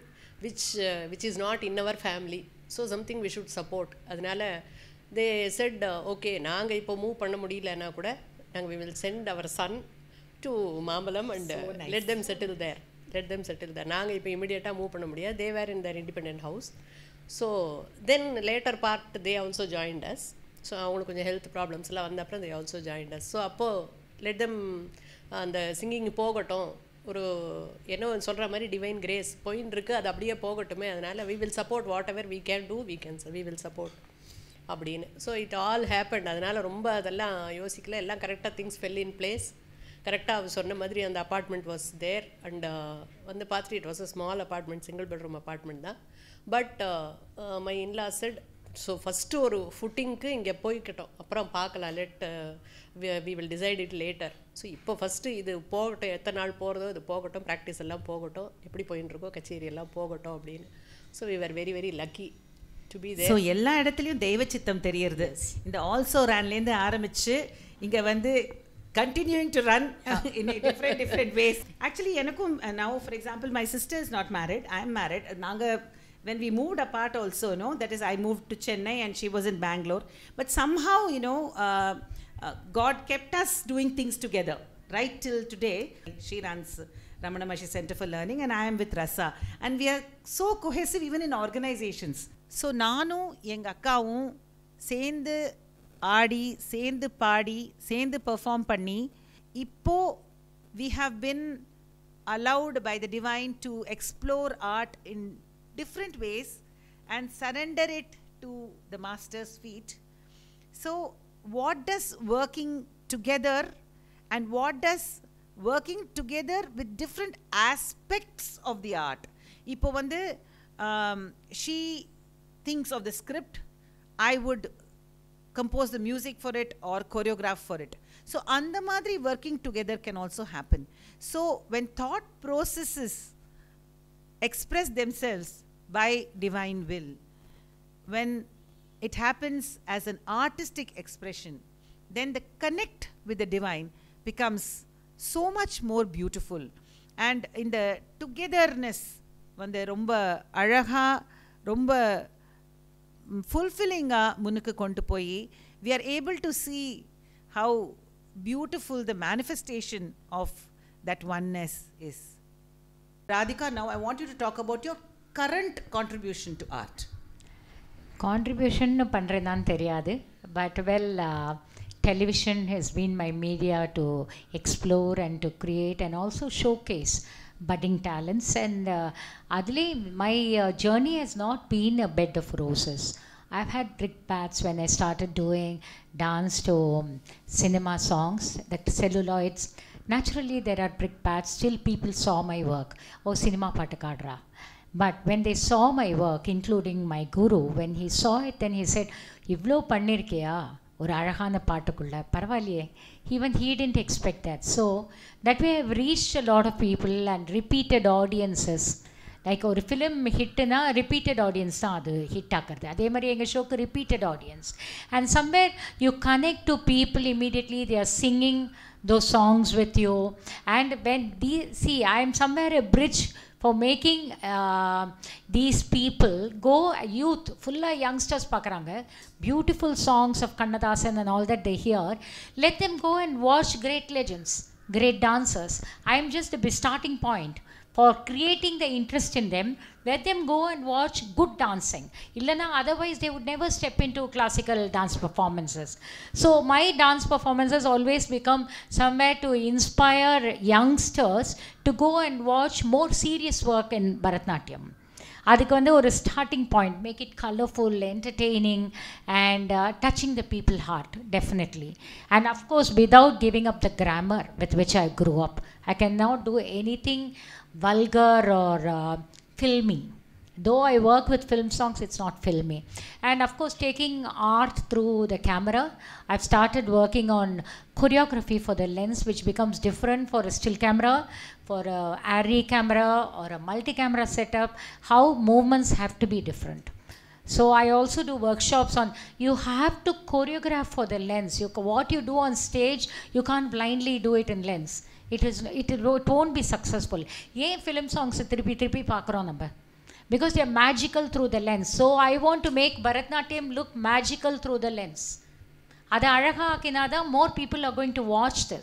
[SPEAKER 8] which is not in our family, so something we should support. அதனால they said, okay, நாங்கள் இப்போ மூவ் பண்ண முடியலன்னா கூட நாங்கள் we will send our son to Mambalam and let them settle there. நாங்கள் இப்போ இமிடியேட்டாக மூவ் பண்ண முடியாது. they were in their independent house. So then later part they also joined us. So அவங்களுக்கு கொஞ்சம் ஹெல்த் ப்ராப்ளம்ஸ்லாம் வந்த அப்புறம் they also joined us. So அப்போது let them அந்த சிங்கிங் போகட்டும், ஒரு என்ன சொல்கிற மாதிரி டிவைன் கிரேஸ் போயின்னு இருக்குது, அது அப்படியே போகட்டுமே, அதனால் we will support whatever we can do, we will support அப்படின்னு. So it all happen. அதனால் ரொம்ப அதெல்லாம் யோசிக்கல, எல்லாம் கரெக்டாக திங்ஸ் ஃபெல் இன் பிளேஸ். கரெக்டாக அவர் சொன்ன மாதிரி அந்த அப்பார்ட்மெண்ட் வாஸ் தேர் அண்ட் வந்து பார்த்துட்டு it was a small apartment, single bedroom apartment தான். But my in-law said, so first ஒரு ஃபுட்டிங்க்கு இங்கே போய்க்கிட்டோம், அப்புறம் பார்க்கலாம், we will decide it later. So இப்போ ஃபஸ்ட்டு இது போகட்டும், எத்தனை நாள் போகிறதோ இது போகட்டும், ப்ராக்டிஸ் எல்லாம் போகட்டும், எப்படி போயின்னு இருக்கோ கச்சேரி எல்லாம் போகட்டும் அப்படின்னு. So we were very very lucky to be there.
[SPEAKER 2] So எல்லா இடத்துலையும் தெய்வ சித்தம் தெரியறது. இந்த ஆல்சோ ரன்லேருந்து ஆரம்பித்து இங்கே வந்து continuing to run in a different ways. Actually, எனக்கும் now for example my sister is not married, I am married. நாங்கள் when we moved apart also, that is I moved to Chennai and she was in Bangalore, but somehow God kept us doing things together right till today. She runs Ramana Maharshi Center for Learning and I am with Rasa, and we are so cohesive even in organizations. So நானும் எங்கள் அக்காவும் சேர்ந்து ஆடி, சேர்ந்து பாடி, சேர்ந்து perform பண்ணி, இப்போ we have been allowed by the divine to explore art in different ways and surrender it to the master's feet. So what does working together and what does working together with different aspects of the art, இப்போ வந்து she thinks of the script, I would compose the music for it or choreograph for it. So அந்த மாதிரி working together can also happen. So when thought processes express themselves by divine will, when it happens as an artistic expression, then the connect with the divine becomes so much more beautiful. And in the togetherness வந்து ரொம்ப அழகா, ரொம்ப fulfilling-ஆ முன்னுக்கு கொண்டு போய் we are able to see how beautiful the manifestation of that oneness is. Radhika, now I want you to talk about your current contribution to art.
[SPEAKER 4] Contribution பண்ணுறதுதான் தெரியாது, but well, television has been my media to explore and to create and also showcase budding talents, and adli my journey has not been a bed of roses. I've had brickbats when I started doing dance to cinema songs, the celluloids. naturally there are brick pads, still people saw my work. Oh, cinema paatu kaadra. But when they saw my work, including my guru, when he saw it, then he said, "Ivlo pannirkiya ஒரு அழகான பாட்டுக்குள்ள பரவாயில்லையே." Even he didn't expect that. So that way I've reached a lot of people and repeated audiences. Like ஒரு film ஹிட்னா repeated audience தான் அது hit ஆகிறது. அதே மாதிரி எங்கள் ஷோக்கு repeated audience. And somewhere you connect to people immediately, they are singing those songs with you. And when I am somewhere a bridge for making these people go, youth fulla youngsters pakranga beautiful songs of Kannadasan and all that they hear, let them go and watch great legends, great dancers. I am just a starting point for creating the interest in them. Let them go and watch good dancing. Illana, otherwise they would never step into classical dance performances. So my dance performances always become somewhere to inspire youngsters to go and watch more serious work in Bharatanatyam. அதுக்கு வந்து ஒரு starting point, make it colourful, entertaining and touching the people heart definitely. And of course without giving up the grammar with which I grew up. I can not do anything vulgar or filmy. Though I work with film songs, it's not filmy. And of course, taking art through the camera, I've started working on choreography for the lens, which becomes different for a still camera, for a ARRI camera or a multi-camera setup, how movements have to be different. So I also do workshops on, you have to choreograph for the lens. What you do on stage, you can't blindly do it in lens. It won't be successful. ஏன் film songs திருப்பி பார்க்குறோம் நம்ம? Because they are magical through the lens. So I want to make Bharatanatyam look magical through the lens. அதை அழகா ஆக்கினாதான் more people are going to watch this.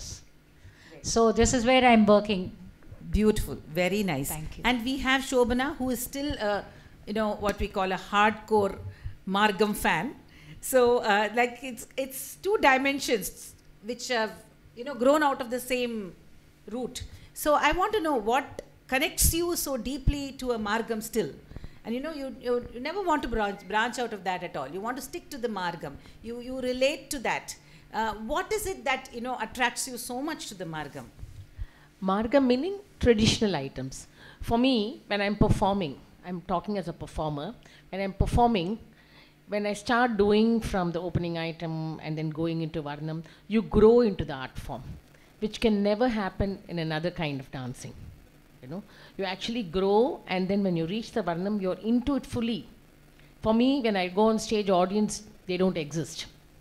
[SPEAKER 4] So this is where I'm working.
[SPEAKER 2] Beautiful, very nice.
[SPEAKER 4] Thank you.
[SPEAKER 2] And we have Shobana, who is still what we call a hardcore Margam fan. So like it's two dimensions which have grown out of the same root. So I want to know what connects you so deeply to a Margam still. And you never want to branch out of that at all. You want to stick to the Margam. You relate to that. What is it that attracts you so much to the Margam?
[SPEAKER 7] Margam meaning traditional items. For me, when I'm performing, I'm talking as a performer, when I'm performing, when I start doing from the opening item and then going into Varnam, you grow into the art form, which can never happen in another kind of dancing. You actually grow, and then when you reach the Varnam, you're into it fully. For me, when I go on stage, audience, they don't exist.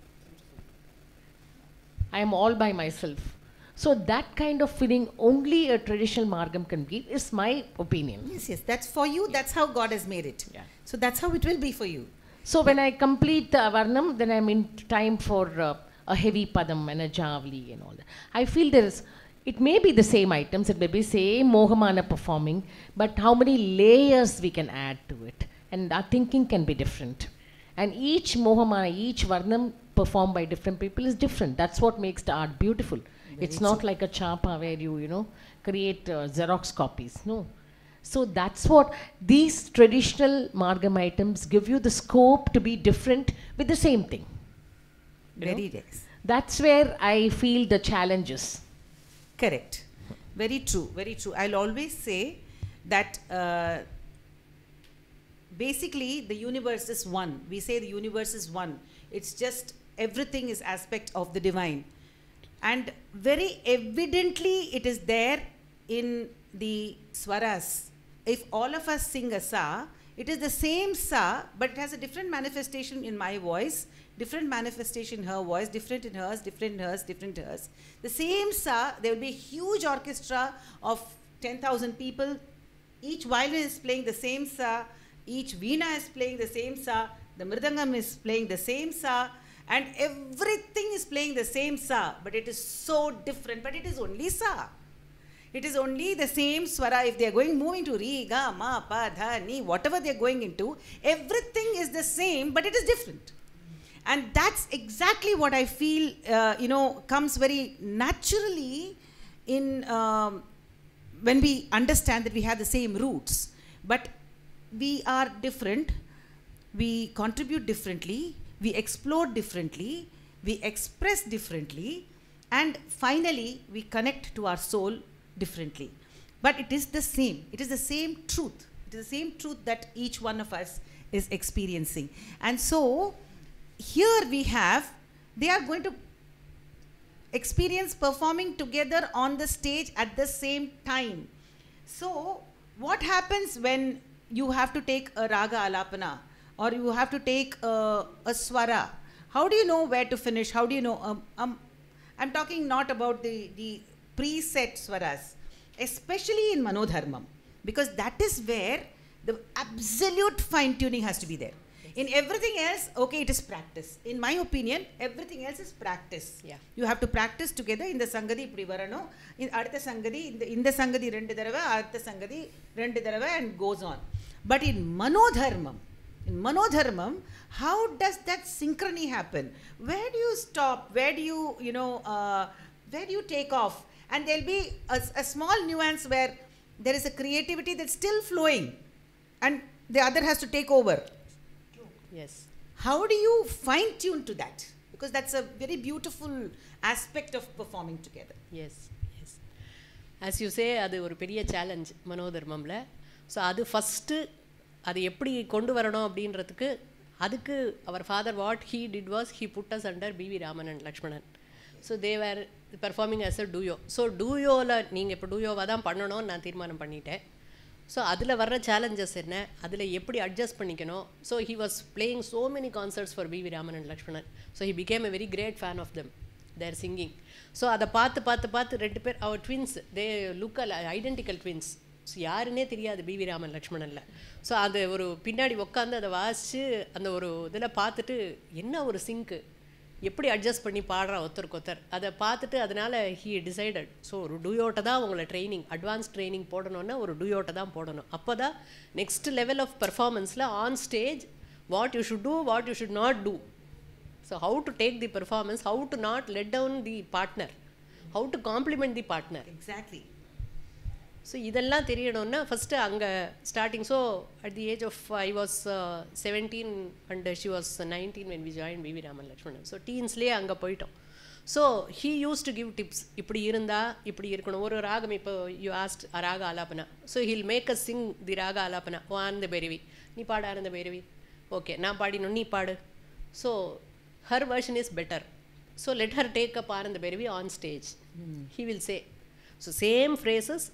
[SPEAKER 7] I am all by myself. So that kind of feeling only a traditional Margam can give, is my opinion.
[SPEAKER 2] Yes, that's for you. That's how God has made it.
[SPEAKER 7] Yeah.
[SPEAKER 2] So that's how it will be for you.
[SPEAKER 7] So when I complete the Varnam, then I'm in time for a heavy padam and a javli and all that. I feel it may be the same items, it may be same Mohamana performing, but how many layers we can add to it, and our thinking can be different. And each Mohamana, each Varnam performed by different people is different. That's what makes the art beautiful. It's not like a chapa where you create Xerox copies. No. So that's what these traditional Margam items give you the scope to be different with the same thing.
[SPEAKER 2] Very nice.
[SPEAKER 7] That's where I feel the challenges.
[SPEAKER 2] Correct. Very true, very true. I'll always say that basically the universe is one. We say the universe is one. It's just everything is aspect of the divine. And very evidently it is there in the swaras. If all of us sing a sa, it is the same sa, but it has a different manifestation in my voice, different manifestation in her voice, different in hers, different in hers, different in hers. The same sa, there will be a huge orchestra of 10,000 people. Each violin is playing the same sa, each veena is playing the same sa, the mridangam is playing the same sa, and everything is playing the same sa, but it is so different, but it is only sa. It is only the same swara. If they are moving to re, ga, ma, pa, dha, ni, whatever they are going into, everything is the same, but it is different. And that's exactly what I feel, comes very naturally in when we understand that we have the same roots, but we are different, we contribute differently, we explore differently, we express differently, and finally we connect to our soul differently. But it is the same. It is the same truth. It is the same truth that each one of us is experiencing. And so here we have, they are going to experience performing together on the stage at the same time. So what happens when you have to take a raga alapana or you have to take a swara? How do you know where to finish? How do you know? I'm talking not about the preset swaras, especially in Manodharmam, because that is where the absolute fine tuning has to be there. In everything else, okay, it is practice. In my opinion, everything else is practice.
[SPEAKER 8] Yeah.
[SPEAKER 2] You have to practice together. In the sangadi ipdi varano, in adutha sangadi, in the sangadi rendu tharava, adutha sangadi rendu tharava, and goes on. But in Manodharmam, how does that synchrony happen? Where do you stop? Where do you, where do you take off? And there'll be a small nuance where there is a creativity that's still flowing and the other has to take over.
[SPEAKER 8] Yes.
[SPEAKER 2] How do you fine tune to that? Because that's a very beautiful aspect of performing together.
[SPEAKER 8] Yes, yes. As you say, அது ஒரு பெரிய challenge மனோதர்மம்ல. So அது first அது எப்படி கொண்டு வரணும் அப்படின்றதுக்கு அதுக்கு அவர் father what he did was he put us under P V Raman and Lakshmanan. So they were performing as a duo. So டூயோவில் நீங்கள் இப்போ டூயோவாக தான் பண்ணணும்னு நான் தீர்மானம் பண்ணிட்டேன். ஸோ அதில் வர்ற சேலஞ்சஸ் என்ன, அதில் எப்படி அட்ஜஸ்ட் பண்ணிக்கணும். So he was playing so many concerts for P V Raman and Lakshmanan. So he became a very great fan of them, their singing. So அதை பார்த்து ரெண்டு பேர் அவர் twins, they look identical twins. So யாருன்னே தெரியாது பிவி ராமன் லக்ஷ்மணனில். ஸோ அது ஒரு பின்னாடி உட்காந்து அதை வாசித்து அந்த ஒரு இதில் பார்த்துட்டு என்ன ஒரு சிங்க்கு, எப்படி அட்ஜஸ்ட் பண்ணி பாடுறா ஒருத்தருக்கு அதை பார்த்துட்டு அதனால் ஹீ டிசைடட். ஸோ ஒரு டூயோட்டை தான் உங்களை ட்ரைனிங், அட்வான்ஸ் ட்ரைனிங் போடணுன்னா ஒரு டூயோட்டை தான் போடணும். அப்போ தான் நெக்ஸ்ட் லெவல் ஆஃப் பர்ஃபார்மன்ஸில் on stage what you should do, what you should not do. So how to take the performance, how to not let down the partner, how to complement the partner.
[SPEAKER 2] Exactly.
[SPEAKER 8] So இதெல்லாம் தெரியணும்னா first அங்கே starting. So at the age of I was 17 and she was 19 when we joined P V Raman Lakshmanan. So டீன்ஸ்லேயே அங்கே போயிட்டோம். So he use to give tips, இப்படி இருந்தால் இப்படி இருக்கணும். ஒரு ராகம் இப்போ you asked raga alapana, so he'll make a sing the raga alapana. ஓ ஆனந்த பைரவி, நீ பாடு ஆனந்த பைரவி, ஓகே நான் பாடினோம் நீ பாடு. So her version is better, so let her take up Ananda Bhairavi on stage. He will say, so same phrases,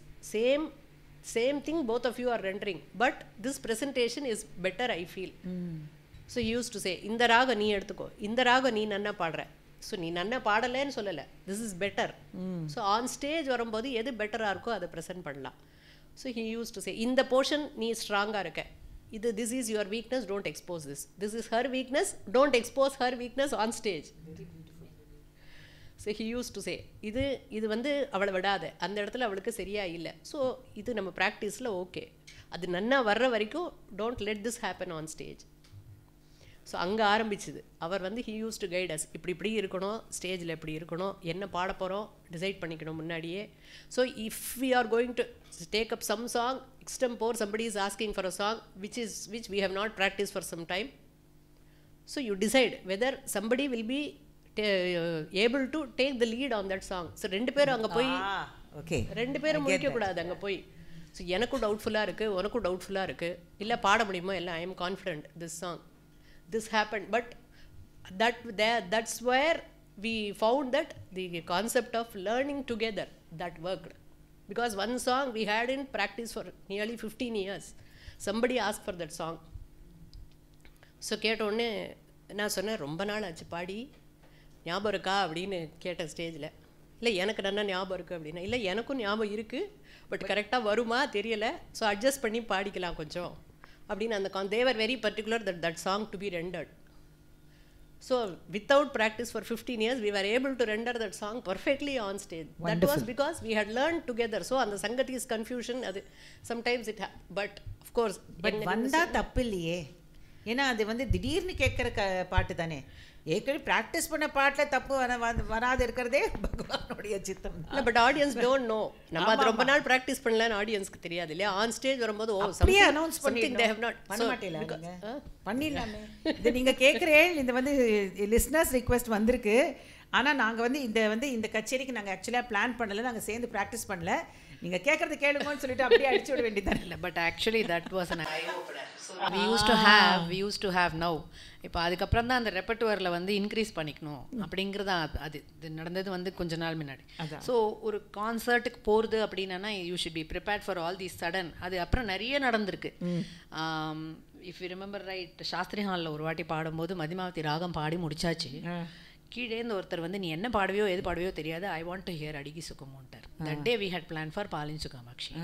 [SPEAKER 8] same thing both of you are rendering, but this presentation is better, I feel. So he used to say, இந்த ராகம் நீ எடுத்துக்கோ, இந்த ராகம் நீ நன்னா பாடுற, so நீ நன்னா பாடலைன்னு சொல்லலை, this is better. So on stage வரும்போது எது பெட்டராக இருக்கோ அதை ப்ரெசென்ட் பண்ணலாம். So he used to say, இந்த போர்ஷன் நீ ஸ்ட்ராங்காக இருக்க, இது this is your weakness, don't expose this is her weakness, don't expose her weakness on stage. So he used to say, இது வந்து அவளை விடாத, அந்த இடத்துல அவளுக்கு சரியாக இல்லை. ஸோ இது நம்ம ப்ராக்டிஸில் ஓகே, அது நன்னா வர்ற வரைக்கும் don't let this happen on stage. So அங்கே ஆரம்பிச்சுது. அவர் வந்து he used to guide us, இப்படி இருக்கணும், ஸ்டேஜில் எப்படி இருக்கணும், என்ன பாட போகிறோம் டிசைட் பண்ணிக்கணும் முன்னாடியே. So if we are going to take up some song extempore, somebody is asking for a song which we have not practiced for some time, so you decide whether somebody will be able to take the lead on that song. So ரெண்டு பேரும் அங்கே போய் ரெண்டு பேரும் முடிக்கக்கூடாது அங்கே போய். So எனக்கும் டவுட்ஃபுல்லாக இருக்குது, உனக்கும் டவுட்ஃபுல்லாக இருக்குது, இல்லை பாட முடியுமோ இல்லை, I am confident this song, this happened. But that's where we found that the concept of learning together, that worked, because one song we had in practice for nearly 15 years. Somebody asked for that song. So கேட்டோடனே நான் சொன்னேன், ரொம்ப நாள் ஆச்சு பாடி, ஞாபகம் இருக்கா அப்படின்னு கேட்டேன் ஸ்டேஜில். இல்லை எனக்கு நல்லா ஞாபகம் இருக்குது அப்படின்னா, இல்லை எனக்கும் ஞாபகம் இருக்குது, பட் கரெக்டாக வருமா தெரியலை, ஸோ அட்ஜஸ்ட் பண்ணி பாடிக்கலாம் கொஞ்சம் அப்படின்னு அந்த they were very particular that song to be rendered. So without practice for 15 years we were able to render that song perfectly on stage. Wonderful. That was because we had learned together. So and the Sangati's confusion, sometimes it but of course
[SPEAKER 2] வந்தா தப்பு இல்லையே, ஏன்னா அது வந்து திடீர்னு கேட்குற பாட்டு தானே. ஏற்கனவே ப்ராக்டிஸ் பண்ண பாட்டில் தப்பு வராது இருக்கிறதே பகவானுடைய சித்தம்.
[SPEAKER 8] இல்லை, பட் ஆடியன்ஸ் டோன்ட் நோ, நம்ம அது ரொம்ப நாள் ப்ராக்டிஸ் பண்ணலான்னு ஆடியன்ஸ்க்கு தெரியாது இல்லையா. ஆன் ஸ்டேஜ் வரும்போது
[SPEAKER 2] அப்படியே அனௌன்ஸ் பண்ண மாட்டேன் பண்ணிடலாமே. இது நீங்கள் கேட்குறேன், இது வந்து லிஸ்னர்ஸ் ரிக்வெஸ்ட் வந்திருக்கு, ஆனால் நாங்கள் வந்து இந்த கச்சேரிக்கு நாங்கள் ஆக்சுவலாக பிளான் பண்ணலை, நாங்கள் சேர்ந்து ப்ராக்டிஸ் பண்ணல. நீங்கள் கேட்குறது கேளுங்கன்னு சொல்லிட்டு அப்படியே அடிச்சு விட வேண்டியதான்.
[SPEAKER 9] இல்லை, but actually that was an eye opener. So we used to have now. இப்போ அதுக்கப்புறம் தான் அந்த ரெப்பர்ட்டுவரில் வந்து இன்க்ரீஸ் பண்ணிக்கணும் அப்படிங்கிறதா அது நடந்தது வந்து கொஞ்ச நாள் முன்னாடி. ஸோ ஒரு கான்சர்ட்டுக்கு போகிறது அப்படின்னா you should be prepared for all these sudden. அது அப்புறம் நிறைய நடந்திருக்கு. If you remember right, Sastri ஹாலில் ஒரு வாட்டி பாடும்போது மதிமாவதி ராகம் பாடி முடிச்சாச்சு. கீழேருந்து ஒருத்தர் வந்து நீ என்ன பாடுவியோ எது பாடுவியோ தெரியாது, ஐ வாண்ட் டு ஹியர் அடிக்கி சுகமோன்ட்டார். That day we had plan for பாலின் சுகாமாட்சி.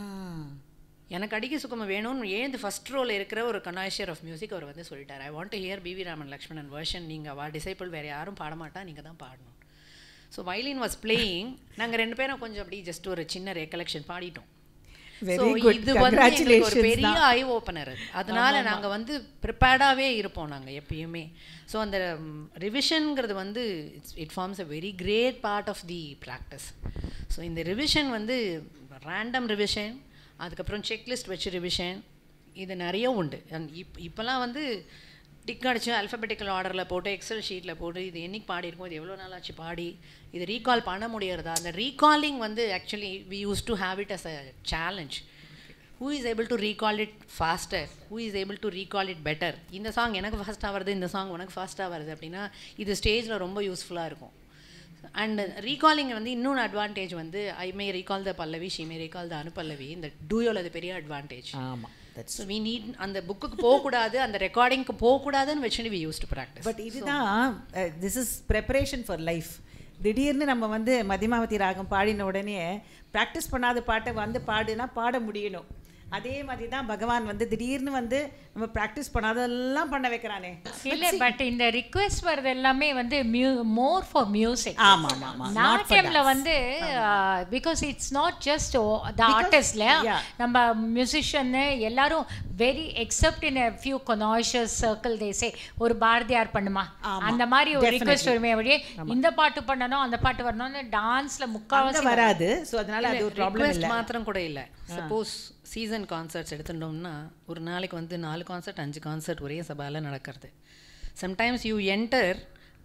[SPEAKER 9] எனக்கு அடிக்கி சுகமம் வேணும்னு ஏன் ஃபர்ஸ்ட் ரோல் இருக்கிற ஒரு கனாய்ஷியர் ஆஃப் மியூசிக் அவர் வந்து சொல்லிட்டார், I want to hear PV Raman Lakshmanan version. நீங்கள் வா டிசைபிள் வேறு யாரும் பாட மாட்டா, நீங்கள் தான் பாடணும். So violin was playing. நாங்கள் 2 பேரும் கொஞ்சம் அப்படி ஜஸ்ட் ஒரு சின்ன ரெக்கலெக்ஷன் பாடிட்டோம். இது வந்து ஒரு பெரிய ஐ ஓப்பனர். அதனால நாங்கள் வந்து ப்ரிப்பேர்டாகவே இருப்போம் நாங்கள் எப்பயுமே. ஸோ அந்த ரிவிஷனுங்கிறது வந்து it forms a very great part of the practice. So இந்த ரிவிஷன் வந்து ரேண்டம் ரிவிஷன், அதுக்கப்புறம் செக்லிஸ்ட் வச்சு ரிவிஷன், இது நிறைய உண்டு. இப்போல்லாம் வந்து டிக் அடிச்சு அல்ஃபபெட்டிக்கல் ஆர்டரில் போட்டு எக்ஸல் ஷீட்டில் போட்டு இது என்னைக்கு பாடியிருக்கோம், இது எவ்வளோ நாள் ஆச்சு பாடி, இது ரீகால் பண்ண முடியறதா? அந்த ரீகாலிங் வந்து actually we used to have it as a challenge. Who is able to recall it faster, who is able to recall it better. இந்த சாங் எனக்கு ஃபாஸ்ட்டாக வருது, இந்த சாங் உனக்கு ஃபாஸ்ட்டாக வருது அப்படின்னா இது ஸ்டேஜில் ரொம்ப யூஸ்ஃபுல்லாக இருக்கும். அண்ட் ரீகாலிங் வந்து இன்னொன்று அட்வான்டேஜ் வந்து I may recall the pallavi, she may recall the anupallavi. இந்த டூயோவில் அது பெரிய அட்வான்டேஜ்.
[SPEAKER 2] ஆமாம்,
[SPEAKER 9] ஸோ வி நீட் அந்த புக்குக்கு போகக்கூடாது, அந்த ரெக்கார்டிங்க்கு போகக்கூடாதுன்னு வச்சு we used to practice.
[SPEAKER 2] But இதுதான் this is preparation for life. திடீர்னு நம்ம வந்து மதிமாவதி ராகம் பாடின உடனே ப்ராக்டிஸ் பண்ணாத பாட்டை வந்து பாடுனா பாட முடியணும். அதே மாதிரி தான் பகவான் வந்து திடீர்னு வந்து நம்ம ப்ராக்டிஸ் பண்ணாதெல்லாம் பண்ண வைக்கிறானே.
[SPEAKER 4] இல்லை, பட் இந்த ரிக்வெஸ்ட் வர்றது எல்லாமே வந்து மோர் ஃபார் மியூசிக்.
[SPEAKER 2] ஆமாம் ஆமாம்.
[SPEAKER 4] நாட்டியம்ல வந்து because it's not just the ஆர்டிஸ்ட்ல நம்ம மியூசிஷியன்னு எல்லாரும் very except in a few connoisseurs circle they say ஒரு பாரதியார் பண்ணுமா அந்த மாதிரி ஒரு ரிக்வெஸ்ட் வருமே அப்படியே இந்த பாட்டு பண்ணணும் அந்த பாட்டு வரணும்னு டான்ஸ்ல முக்காவாசி
[SPEAKER 2] வராது. ஸோ அதனால அது ஒரு ப்ராப்ளம் இல்லை.
[SPEAKER 9] மாத்திரம் கூட இல்லை. சப்போஸ் சீசன் கான்சர்ட்ஸ் எடுத்துட்டோம்னா ஒரு நாளைக்கு வந்து 4 கான்சர்ட் 5 கான்சர்ட் ஒரே சபாவில் நடக்கிறது. Sometimes you enter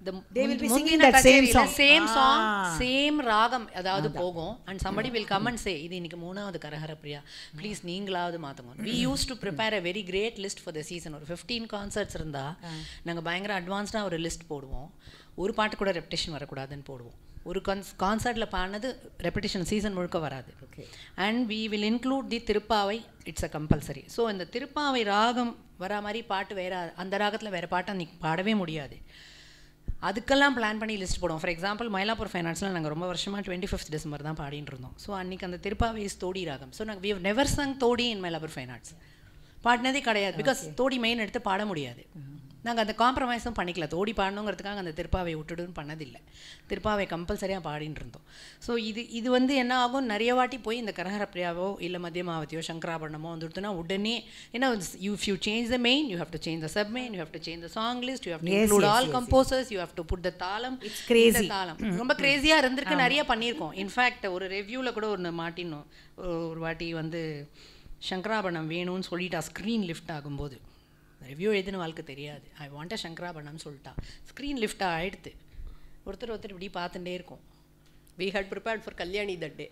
[SPEAKER 9] same song same ராகம் அதாவது போகும் and somebody will come and say இது இன்னைக்கு 3வது கரஹர பிரியா ப்ளீஸ் நீங்களாவது மாற்றுங்க. we used to prepare a very great list for the season. ஒரு 15 கான்சர்ட்ஸ் இருந்தால் நாங்கள் பயங்கர அட்வான்ஸ்டாக ஒரு லிஸ்ட் போடுவோம். ஒரு பாட்டு கூட ரெப்பிட்டேஷன் வரக்கூடாதுன்னு போடுவோம். ஒரு கான்சர்ட்டில் பாடினது ரெப்பிட்டேஷன் சீசன் முழுக்க வராது. And we will include the Thiruppavai, it's a compulsory. So இந்த திருப்பாவை ராகம் வரா மாதிரி பாட்டு வேறு, அந்த ராகத்தில் வேறு பாட்டை அன்றைக்கி பாடவே முடியாது. அதுக்கெல்லாம் பிளான் பண்ணி லிஸ்ட் போடுவோம். ஃபார் எக்ஸாம்பிள் மயிலாப்பூர் ஃபைனான்ஸில் நாங்கள் ரொம்ப வருஷமாக 25th December தான் பாடிட்டு இருந்தோம். ஸோ அன்றைக்கி அந்த திருப்பாவை இஸ் தோடி ராகம். ஸோ நாங்கள் we have never sung Todi in Mylapore fine arts. பாடினதே கிடையாது. பிகாஸ் தோடி மெயின் எடுத்து பாட முடியாது. நாங்கள் அந்த காம்ப்ரமைஸும் பண்ணிக்கல. தோடி பாடணுங்கிறதுக்காக அந்த திருப்பாவை விட்டுடுன்னு பண்ணதில்லை. திருப்பாவை கம்பல்சரியாக பாடின்னு இருந்தோம். ஸோ இது வந்து என்ன ஆகும், நிறைய வாட்டி போய் இந்த கரஹர பிரியாவோ இல்லை மத்தியமாவதியோ சங்கராபரணமோ வந்துடுத்துனா உடனே ஏன்னா if you change the main you have to change the sub main, you have to change the song list, you have to include all composers, you have to put the talam.
[SPEAKER 2] It's crazy.
[SPEAKER 9] தாளம் ரொம்ப கிரேசியாக இருந்திருக்கு. நிறைய பண்ணியிருக்கோம். In fact ஒரு ரிவ்யூவில் கூட ஒன்று மாட்டினோம். ஒரு வாட்டி வந்து சங்கராபரணம் வேணும்னு சொல்லிட்டா ஸ்க்ரீன் லிஃப்ட் ஆகும்போது. ரிவ்யூ எழுதின வாழ்க்கை தெரியாது. ஐ வாண்ட் அ சங்கராபரணம்னு சொல்லிட்டா. ஸ்க்ரீன் லிஃப்டாக ஆகிடுது. ஒருத்தர் இப்படி பார்த்துட்டே இருக்கும்.
[SPEAKER 8] We had prepared for Kalyani that day.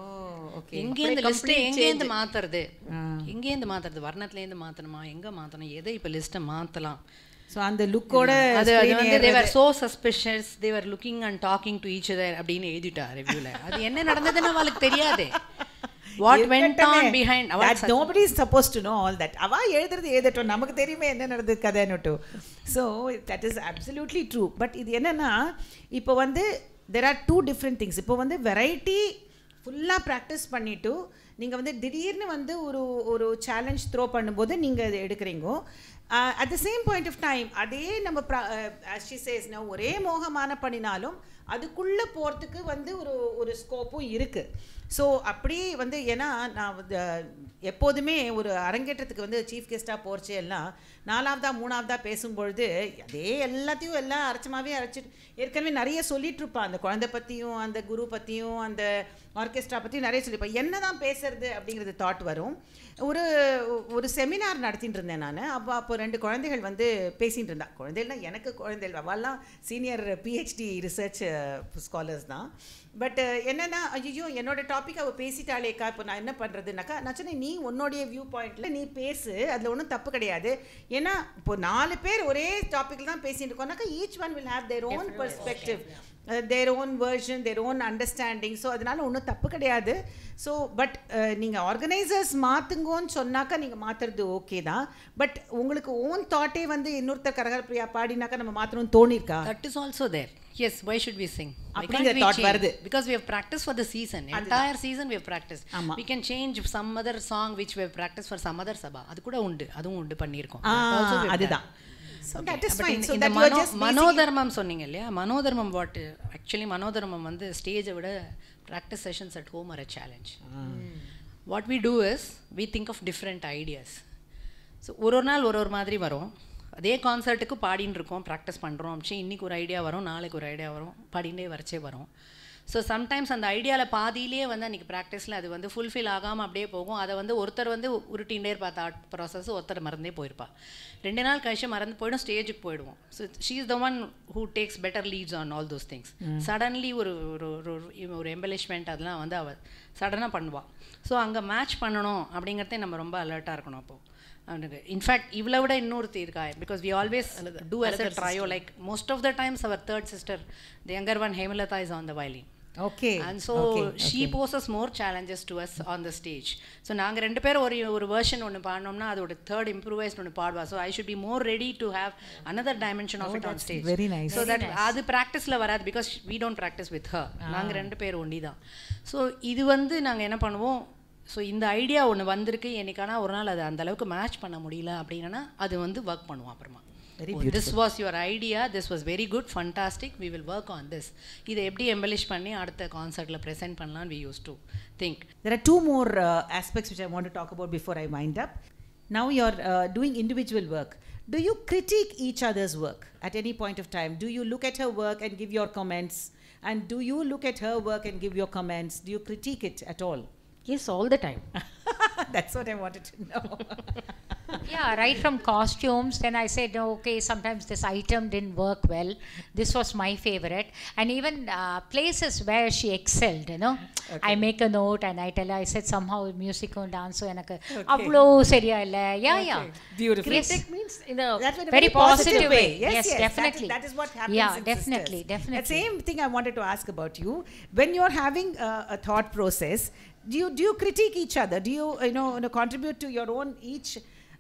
[SPEAKER 9] எங்கேருந்து லிஸ்ட்டை எங்கேருந்து மாற்றுறது, எங்கேருந்து மாற்றுறது, வர்ணத்துலேருந்து மாற்றணுமா, எங்கே மாற்றணும், எதை இப்போ லிஸ்ட்டை மாற்றலாம்.
[SPEAKER 2] ஸோ அந்த லுக்கோட
[SPEAKER 9] அது வந்து they were so suspicious, they were looking and talking to each other அப்படின்னு எழுதிட்டா ரிவ்யூவில். அது என்ன நடந்ததுன்னு அவளுக்கு தெரியாது. What went on behind
[SPEAKER 2] that nobody is supposed to know all that. அவ எழுதுறது எழுதட்டும், நமக்கு தெரியுமே என்ன நடந்தது கதைன்னுட்டு. So that is absolutely true. But இது என்னன்னா இப்போ வந்து there are two different things. இப்போ வந்து வெரைட்டி ஃபுல்லாக ப்ராக்டிஸ் பண்ணிவிட்டு நீங்கள் வந்து திடீர்னு வந்து ஒரு சேலஞ்ச் த்ரோ பண்ணும்போது நீங்கள் அதை எடுக்கிறீங்கோ. At the same point of time அதே நம்ம as she says now ஒரே மோகமான பண்ணினாலும் அதுக்குள்ளே போகிறதுக்கு வந்து ஒரு ஸ்கோப்பும் இருக்குது. ஸோ அப்படி வந்து ஏன்னா நான் எப்போதுமே ஒரு அரங்கேற்றத்துக்கு வந்து சீஃப் கெஸ்ட்டாக போகிறச்சே எல்லாம் 4ஆவதா 3ஆவதா பேசும்பொழுது அதே எல்லாத்தையும் எல்லாம் அரைச்சமாகவே அரைச்சிட்டு ஏற்கனவே நிறைய சொல்லிகிட்ருப்பான். அந்த குழந்தை பற்றியும் அந்த குரு பற்றியும் அந்த ஆர்கெஸ்ட்ரா பற்றி நிறைய சொல்லியிருப்பேன். என்ன தான் பேசுறது அப்படிங்கிறது தாட் வரும். ஒரு செமினார் நடத்திட்டு இருந்தேன் நான். அப்போ 2 குழந்தைகள் வந்து பேசிகிட்டு இருந்தா. குழந்தைகள்லாம் எனக்கு குழந்தைகள், அவெல்லாம் சீனியர் PhD ரிசர்ச் ஸ்காலர்ஸ் தான். பட் என்னென்னா, ஐயோ என்னோட டாபிக் அவள் பேசிட்டாளேக்கா, இப்போ நான் என்ன பண்ணுறதுனாக்கா, நான் சொன்னேன் நீ உன்னோடைய வியூ பாயிண்டில் நீ பேசு, அதில் ஒன்றும் தப்பு கிடையாது. ஏன்னா இப்போ 4 பேர் ஒரே டாப்பிக்கில் தான் பேசிட்டு இருக்கோம்னாக்கா each one will have their own perspective, their own version, their own understanding. So அதனால் ஒன்றும் தப்பு கிடையாது. ஸோ பட் நீங்கள் ஆர்கனைசர்ஸ் மாற்றுங்கன்னு சொன்னாக்கா நீங்கள் மாற்றுறது ஓகே தான். பட் உங்களுக்கு ஓன் தாட்டே வந்து இன்னொருத்தர் கரகரப்பிரியா பாடினாக்கா நம்ம மாற்றணும்னு தோணிருக்கா?
[SPEAKER 9] That is also there. Yes, why should we sing?
[SPEAKER 2] அப்படிங்கிற தாட் வருது.
[SPEAKER 9] Because we have practiced for the season. Entire season we have practiced. We can change some other song which we have practiced for some other sabha. அது கூட உண்டு, அதுவும் உண்டு பண்ணியிருக்கோம்.
[SPEAKER 2] அதுதான். So that is fine. So
[SPEAKER 9] இந்த
[SPEAKER 2] that you are just
[SPEAKER 9] மனோதர்மம் சொன்னீங்க இல்லையா, மனோதர்மம் வாட் ஆக்சுவலி மனோதர்மம் வந்து ஸ்டேஜை விட practice sessions at home are a challenge. What we do is we think of different ideas. So ஒரு நாள் ஒரு மாதிரி வரும். அதே கான்சர்ட்டுக்கு பாடின்னு இருக்கோம், ப்ராக்டிஸ் பண்ணுறோம். இன்றைக்கி ஒரு ஐடியா வரும், நாளைக்கு ஒரு ஐடியா வரும், பாடிண்டே வரைச்சே வரும். ஸோ சம்டைம்ஸ் அந்த ஐடியாவில் பாதியிலே வந்து அன்றைக்கி ப்ராக்டிஸில் அது வந்து ஃபுல்ஃபில் ஆகாமல் அப்படியே போகும். அதை வந்து ஒருத்தர் வந்து உருட்டின்ண்டே இருப்பா தாட் ப்ராசஸ், ஒருத்தர் மறந்தே போயிருப்பா. 2 நாள் கழிச்சு மறந்து போய்டும், ஸ்டேஜுக்கு போயிடுவோம். So she is the one who takes better leads on all those things. Suddenly ஒரு எம்பலிஷ்மெண்ட் அதெல்லாம் வந்து அவள் சடனாக பண்ணுவாள். ஸோ அங்கே மேட்ச் பண்ணணும் அப்படிங்கிறதே நம்ம ரொம்ப அலர்ட்டாக இருக்கணும். அப்போது இன்ஃபேக்ட் இவ்வளோ விட இன்னொருத்தி இருக்கா, because we always do as a trio. Like most of the times our third sister, the younger one Hemalatha, is on the violin.
[SPEAKER 2] Okay.
[SPEAKER 9] And so she poses more challenges to us on the stage. So நாங்க 2 பேர் ஒரு version ஒன்று பாடணும்னா அதோட third improvised ஒன்று பாடுவா. So I should be more ready to have another dimension of it on stage.
[SPEAKER 2] Very nice.
[SPEAKER 9] So that அது ப்ராக்டிஸில் வராது, because we don't practice with her. நாங்க 2 பேர் ஒண்டி தான். ஸோ இது வந்து நாங்கள் என்ன பண்ணுவோம், ஸோ இந்த ஐடியா ஒன்று வந்திருக்கு, என்னைக்கானா ஒரு நாள் அது அந்த அளவுக்கு மேட்ச் பண்ண முடியல அப்படின்னா அது வந்து ஒர்க் பண்ணுவோம். அப்புறமா this was your idea, this was very good, fantastic, we will work on this. இதை எப்படி எம்பலிஷ் பண்ணி அடுத்த கான்சர்ட்டில் ப்ரெசென்ட் பண்ணலாம், we used to think.
[SPEAKER 2] There are 2 more aspects which I want to talk about before I wind up. Now you're doing individual work. Do you critique each other's work at any point of time? Do you look at her work and give your comments? And do you look at her work and give your comments? Do you critique it at all?
[SPEAKER 7] Yes, all the time.
[SPEAKER 2] That's what I wanted to know.
[SPEAKER 4] Yeah, right from costumes, then I said, okay, sometimes this item didn't work well, this was my favorite. And even places where she excelled, you know. Okay. I make a note and I tell her, I said somehow music and dance enakku avlo seriya illa. Yeah.
[SPEAKER 2] Beautiful.
[SPEAKER 7] Critic means in a
[SPEAKER 4] very positive way. Yes, definitely.
[SPEAKER 2] That is what happens.
[SPEAKER 4] Yeah,
[SPEAKER 2] in
[SPEAKER 4] definitely.
[SPEAKER 2] The same thing I wanted to ask about you. When you're having a thought process, do you critique each other? Do you contribute to your own each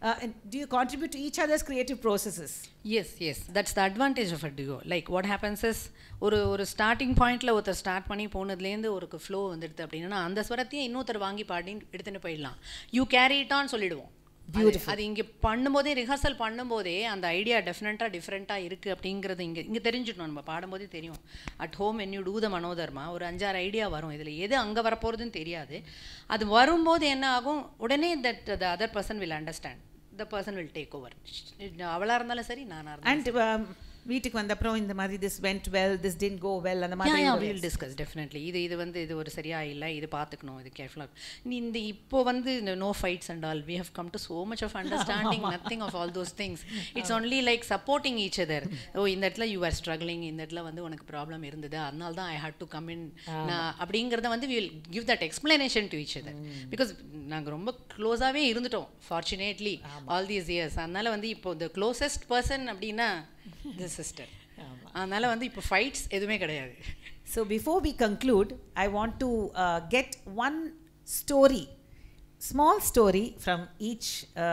[SPEAKER 2] do you contribute to each other's creative processes?
[SPEAKER 9] Yes, that's the advantage of a duo. Like what happens is ஒரு starting பாயிண்ட்ல ஒருத்தர் start பண்ணி போனதுலேருந்து ஒரு flow வந்துடுது அப்படின்னா அந்த ஸ்வரத்தையும் இன்னொருத்தர் வாங்கி பாடி எடுத்துன்னு போயிடலாம். யூ கேரி இட் ஆன் சொல்லிடுவோம். அது இங்கே பண்ணும்போதே ரிஹர்சல் பண்ணும்போதே அந்த ஐடியா டிஃப்ரெண்ட்டாக இருக்குது அப்படிங்கிறது இங்கே தெரிஞ்சுக்கணும். நம்ம பாடும்போதே தெரியும். At home when you do the manodharma ஒரு 5-6 ஐடியா வரும். இதில் எது அங்கே வரப்போகிறதுன்னு தெரியாது. அது வரும்போது என்ன ஆகும், உடனே that the other person will understand, the person will take over. அவளாக இருந்தாலும் சரி, நானாக இருந்தாலும்.
[SPEAKER 2] வீட்டுக்கு வந்த அப்புறம் இந்த மாதிரி this went well, this didn't go well, அந்த மாதிரி
[SPEAKER 9] we will discuss definitely. இது வந்து இது ஒரு சரியா இல்லை, இது பார்த்துக்கணும், இது கேர்ஃபுல்லாக. இந்த இப்போ வந்து no fights and all, we have come to so much of understanding, nothing of all those things. It's only like supporting each other. இந்த இடத்துல you are struggling, இந்த இடத்துல வந்து உனக்கு ப்ராப்ளம் இருந்தது, அதனால தான் I had to come in அப்படிங்கிறத வந்து we will give that explanation to each other. Because நாங்கள் ரொம்ப க்ளோஸாகவே இருந்துட்டோம் fortunately all these years. அதனால வந்து இப்போ the closest person அப்படின்னா the sister. அதனால வந்து இப்போ ஃபைட்ஸ் எதுவுமே கிடையாது.
[SPEAKER 2] So before we conclude, I want to get one story, small story from each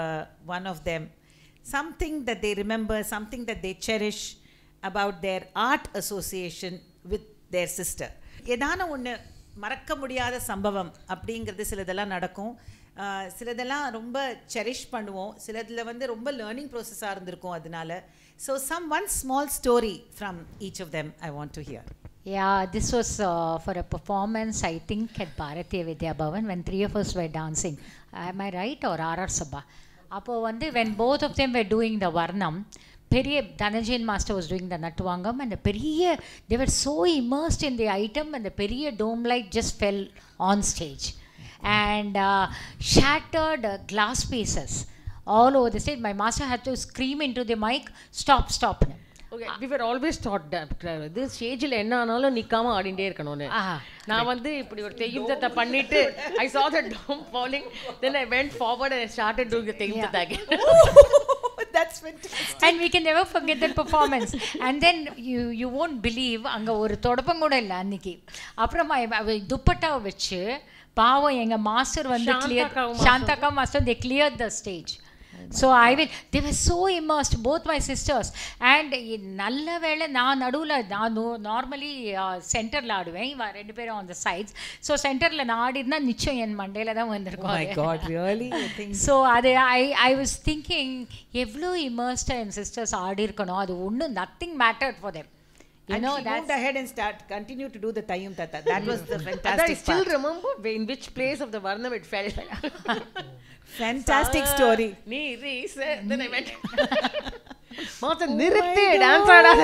[SPEAKER 2] one of them. Something that they remember, something that they cherish about their art association with their sister. ஏதான ஒன்று மறக்க முடியாத சம்பவம் அப்படிங்கிறது சிலதெல்லாம் நடக்கும். சிலதெல்லாம் ரொம்ப செரிஷ் பண்ணுவோம், சிலதில் வந்து ரொம்ப லேர்னிங் ப்ராசஸாக இருந்திருக்கும் அதனால. So one small story from each of them I want to hear.
[SPEAKER 4] Yeah, this was for a performance, I think, at Bharatiya Vidya Bhavan when 3 of us were dancing. Am I right? Or RR Sabha. அப்போ வந்து when both of them were doing the Varnam, Periya Dhananjayan master was doing the Nattuvangam, and the Periya, they were so immersed in the item, and the Periya dome light just fell on stage and shattered glass pieces all over the stage. My master had to scream into the mic, stop, stop.
[SPEAKER 7] Okay, we were always taught that this ஸ்டேஜில் என்ன ஆனாலும் நிற்காம ஆடிண்டே இருக்கணும்னு. நான் வந்து இப்படி ஒரு தெய்யம் தத்தா பண்ணிட்டு I saw the dome falling, then I went forward and I started doing the Theyyam Datta again.
[SPEAKER 2] That's fantastic.
[SPEAKER 4] And we can never forget that performance. And then you won't believe, அங்கே ஒரு தொடப்பம் கூட இல்லை அன்னைக்கு. அப்புறமா துப்பட்டாவை வச்சு பாவம் எங்கள் மாஸ்டர் வந்து சாந்தாக்கா master they cleared the stage. So they were so immersed, both my sisters. And நல்ல வேளை நான் நடுவில், நான் நார்மலி சென்டரில் ஆடுவேன், இவன் 2 பேரும் on the sides. ஸோ சென்டரில் நான் ஆடினா நிச்சயம் என் மண்டையில் தான் வந்திருக்கும்.
[SPEAKER 2] Oh my God, really?
[SPEAKER 4] So அது I was thinking, எவ்வளோ immersed என் சிஸ்டர்ஸ் ஆடி இருக்கணும், அது ஒன்றும் nothing mattered for them.
[SPEAKER 2] You know, she moved ahead and continued to do the Tayyum Tata. That was the fantastic
[SPEAKER 7] I still remember in which place of the Varnam it fell.
[SPEAKER 2] Fantastic story.
[SPEAKER 7] Then I went. Master nirthe dance aada.